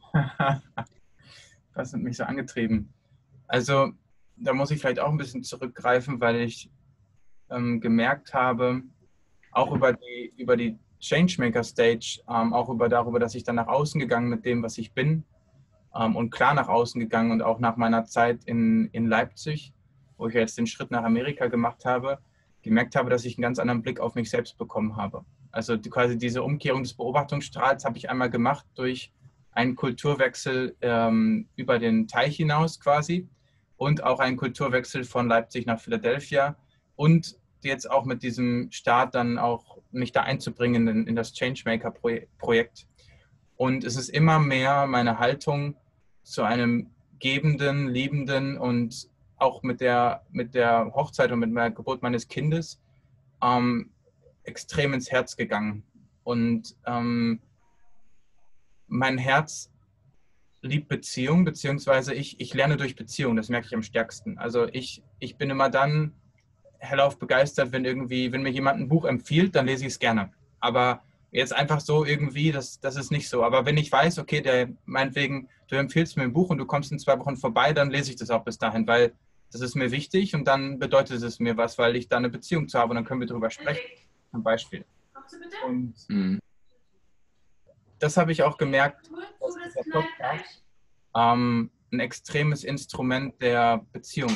Was hat mich so angetrieben? Also, da muss ich vielleicht auch ein bisschen zurückgreifen, weil ich ähm, gemerkt habe, auch über die, über die Changemaker Stage, ähm, auch über darüber, dass ich dann nach außen gegangen mit dem, was ich bin, ähm, und klar nach außen gegangen und auch nach meiner Zeit in, in Leipzig, wo ich jetzt den Schritt nach Amerika gemacht habe, gemerkt habe, dass ich einen ganz anderen Blick auf mich selbst bekommen habe. Also die, quasi diese Umkehrung des Beobachtungsstrahls habe ich einmal gemacht durch einen Kulturwechsel ähm, über den Teich hinaus quasi und auch einen Kulturwechsel von Leipzig nach Philadelphia und jetzt auch mit diesem Start dann auch mich da einzubringen in, in das Changemaker-Projekt. Und es ist immer mehr meine Haltung zu einem gebenden, liebenden und auch mit der, mit der Hochzeit und mit der Geburt meines Kindes ähm, extrem ins Herz gegangen. Und ähm, mein Herz liebt Beziehung, beziehungsweise ich, ich lerne durch Beziehung, das merke ich am stärksten. Also ich, ich bin immer dann hellauf begeistert, wenn irgendwie, wenn mir jemand ein Buch empfiehlt, dann lese ich es gerne. Aber Jetzt einfach so irgendwie, das, das ist nicht so. Aber wenn ich weiß, okay, der meinetwegen, du empfiehlst mir ein Buch und du kommst in zwei Wochen vorbei, dann lese ich das auch bis dahin, weil das ist mir wichtig und dann bedeutet es mir was, weil ich da eine Beziehung zu habe und dann können wir darüber sprechen. Zum Beispiel. Und Mhm. das habe ich auch gemerkt, dass dieser Podcast ähm, ein extremes Instrument der Beziehung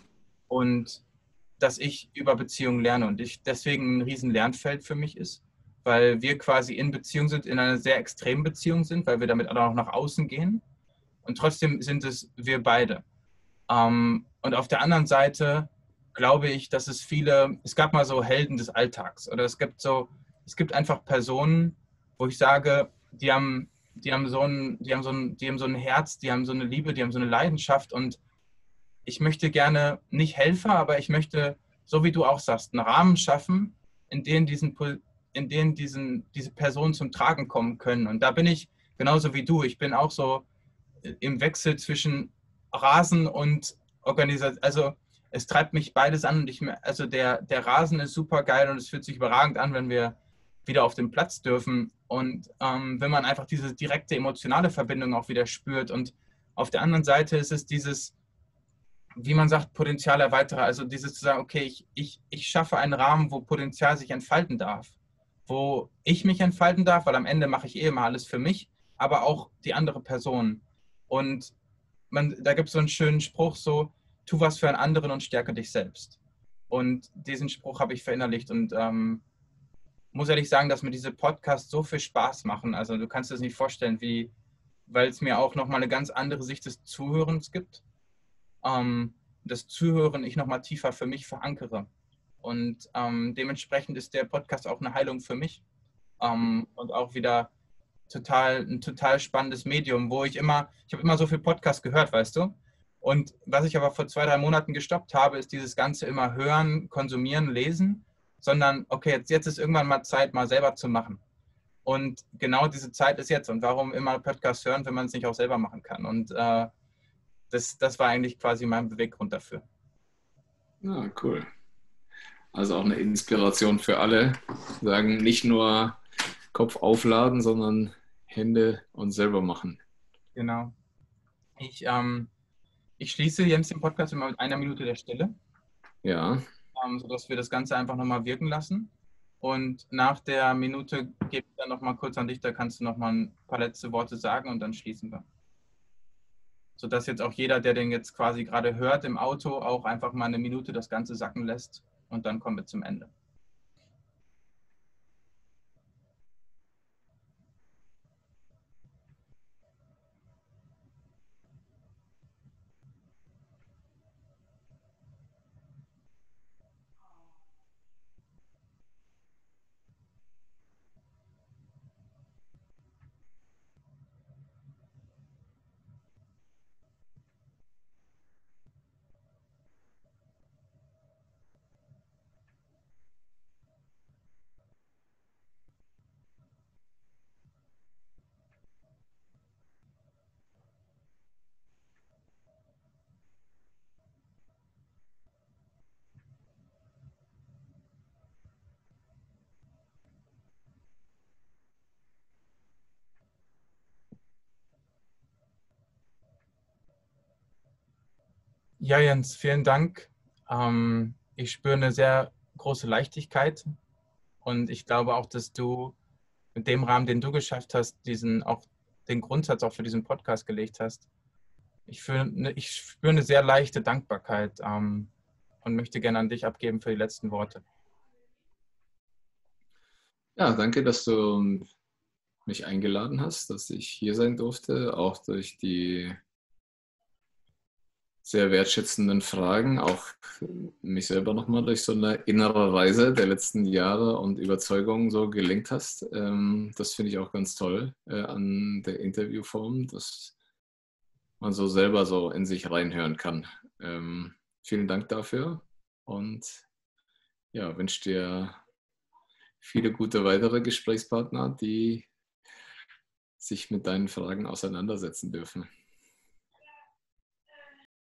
und dass ich über Beziehungen lerne und ich deswegen ein riesen Lernfeld für mich ist, weil wir quasi in Beziehung sind, in einer sehr extremen Beziehung sind, weil wir damit auch noch nach außen gehen und trotzdem sind es wir beide. Ähm, und auf der anderen Seite glaube ich, dass es viele, es gab mal so Helden des Alltags oder es gibt so, es gibt einfach Personen, wo ich sage, die haben, die haben so ein, die haben so ein, die haben so ein Herz, die haben so eine Liebe, die haben so eine Leidenschaft und ich möchte gerne nicht Helfer, aber ich möchte, so wie du auch sagst, einen Rahmen schaffen, in dem diesen, in dem diesen, diese Personen zum Tragen kommen können. Und da bin ich genauso wie du. Ich bin auch so im Wechsel zwischen Rasen und Organisation. Also es treibt mich beides an. Und ich, also der, der Rasen ist super geil und es fühlt sich überragend an, wenn wir wieder auf den Platz dürfen. Und ähm, wenn man einfach diese direkte emotionale Verbindung auch wieder spürt. Und auf der anderen Seite ist es dieses, wie man sagt, Potenzialerweiterer, also dieses zu sagen, okay, ich, ich, ich schaffe einen Rahmen, wo Potenzial sich entfalten darf, wo ich mich entfalten darf, weil am Ende mache ich eh immer alles für mich, aber auch die andere Person. Und man, da gibt es so einen schönen Spruch, so, tu was für einen anderen und stärke dich selbst. Und diesen Spruch habe ich verinnerlicht und ähm, muss ehrlich sagen, dass mir diese Podcasts so viel Spaß machen. Also du kannst dir das nicht vorstellen, wie, weil es mir auch nochmal eine ganz andere Sicht des Zuhörens gibt, ähm, das Zuhören ich nochmal tiefer für mich verankere. Und ähm, dementsprechend ist der Podcast auch eine Heilung für mich ähm, und auch wieder total, ein total spannendes Medium, wo ich immer, ich habe immer so viel Podcast gehört, weißt du? Und was ich aber vor zwei, drei Monaten gestoppt habe, ist dieses ganze immer hören, konsumieren, lesen, sondern okay, jetzt, jetzt ist irgendwann mal Zeit, mal selber zu machen. Und genau diese Zeit ist jetzt. Und warum immer Podcast hören, wenn man es nicht auch selber machen kann? Und äh, das, das war eigentlich quasi mein Beweggrund dafür. Ja, cool. Also auch eine Inspiration für alle. Sagen, nicht nur Kopf aufladen, sondern Hände und selber machen. Genau. Ich, ähm, ich schließe jetzt den Podcast immer mit einer Minute der Stille, Ja, ähm, sodass wir das Ganze einfach nochmal wirken lassen. Und nach der Minute gebe ich dann nochmal kurz an dich, da kannst du nochmal ein paar letzte Worte sagen und dann schließen wir. Sodass jetzt auch jeder, der den jetzt quasi gerade hört im Auto, auch einfach mal eine Minute das Ganze sacken lässt und dann kommen wir zum Ende. Ja, Jens, vielen Dank. Ähm, ich spüre eine sehr große Leichtigkeit und ich glaube auch, dass du mit dem Rahmen, den du geschafft hast, diesen auch den Grundsatz auch für diesen Podcast gelegt hast. Ich, fühle, ich spüre eine sehr leichte Dankbarkeit ähm, und möchte gerne an dich abgeben für die letzten Worte. ja, danke, dass du mich eingeladen hast, dass ich hier sein durfte, auch durch die sehr wertschätzenden Fragen, auch mich selber nochmal durch so eine innere Reise der letzten Jahre und Überzeugungen so gelenkt hast. Ähm, das finde ich auch ganz toll äh, an der Interviewform, dass man so selber so in sich reinhören kann. Ähm, vielen Dank dafür und ja, wünsche dir viele gute weitere Gesprächspartner, die sich mit deinen Fragen auseinandersetzen dürfen.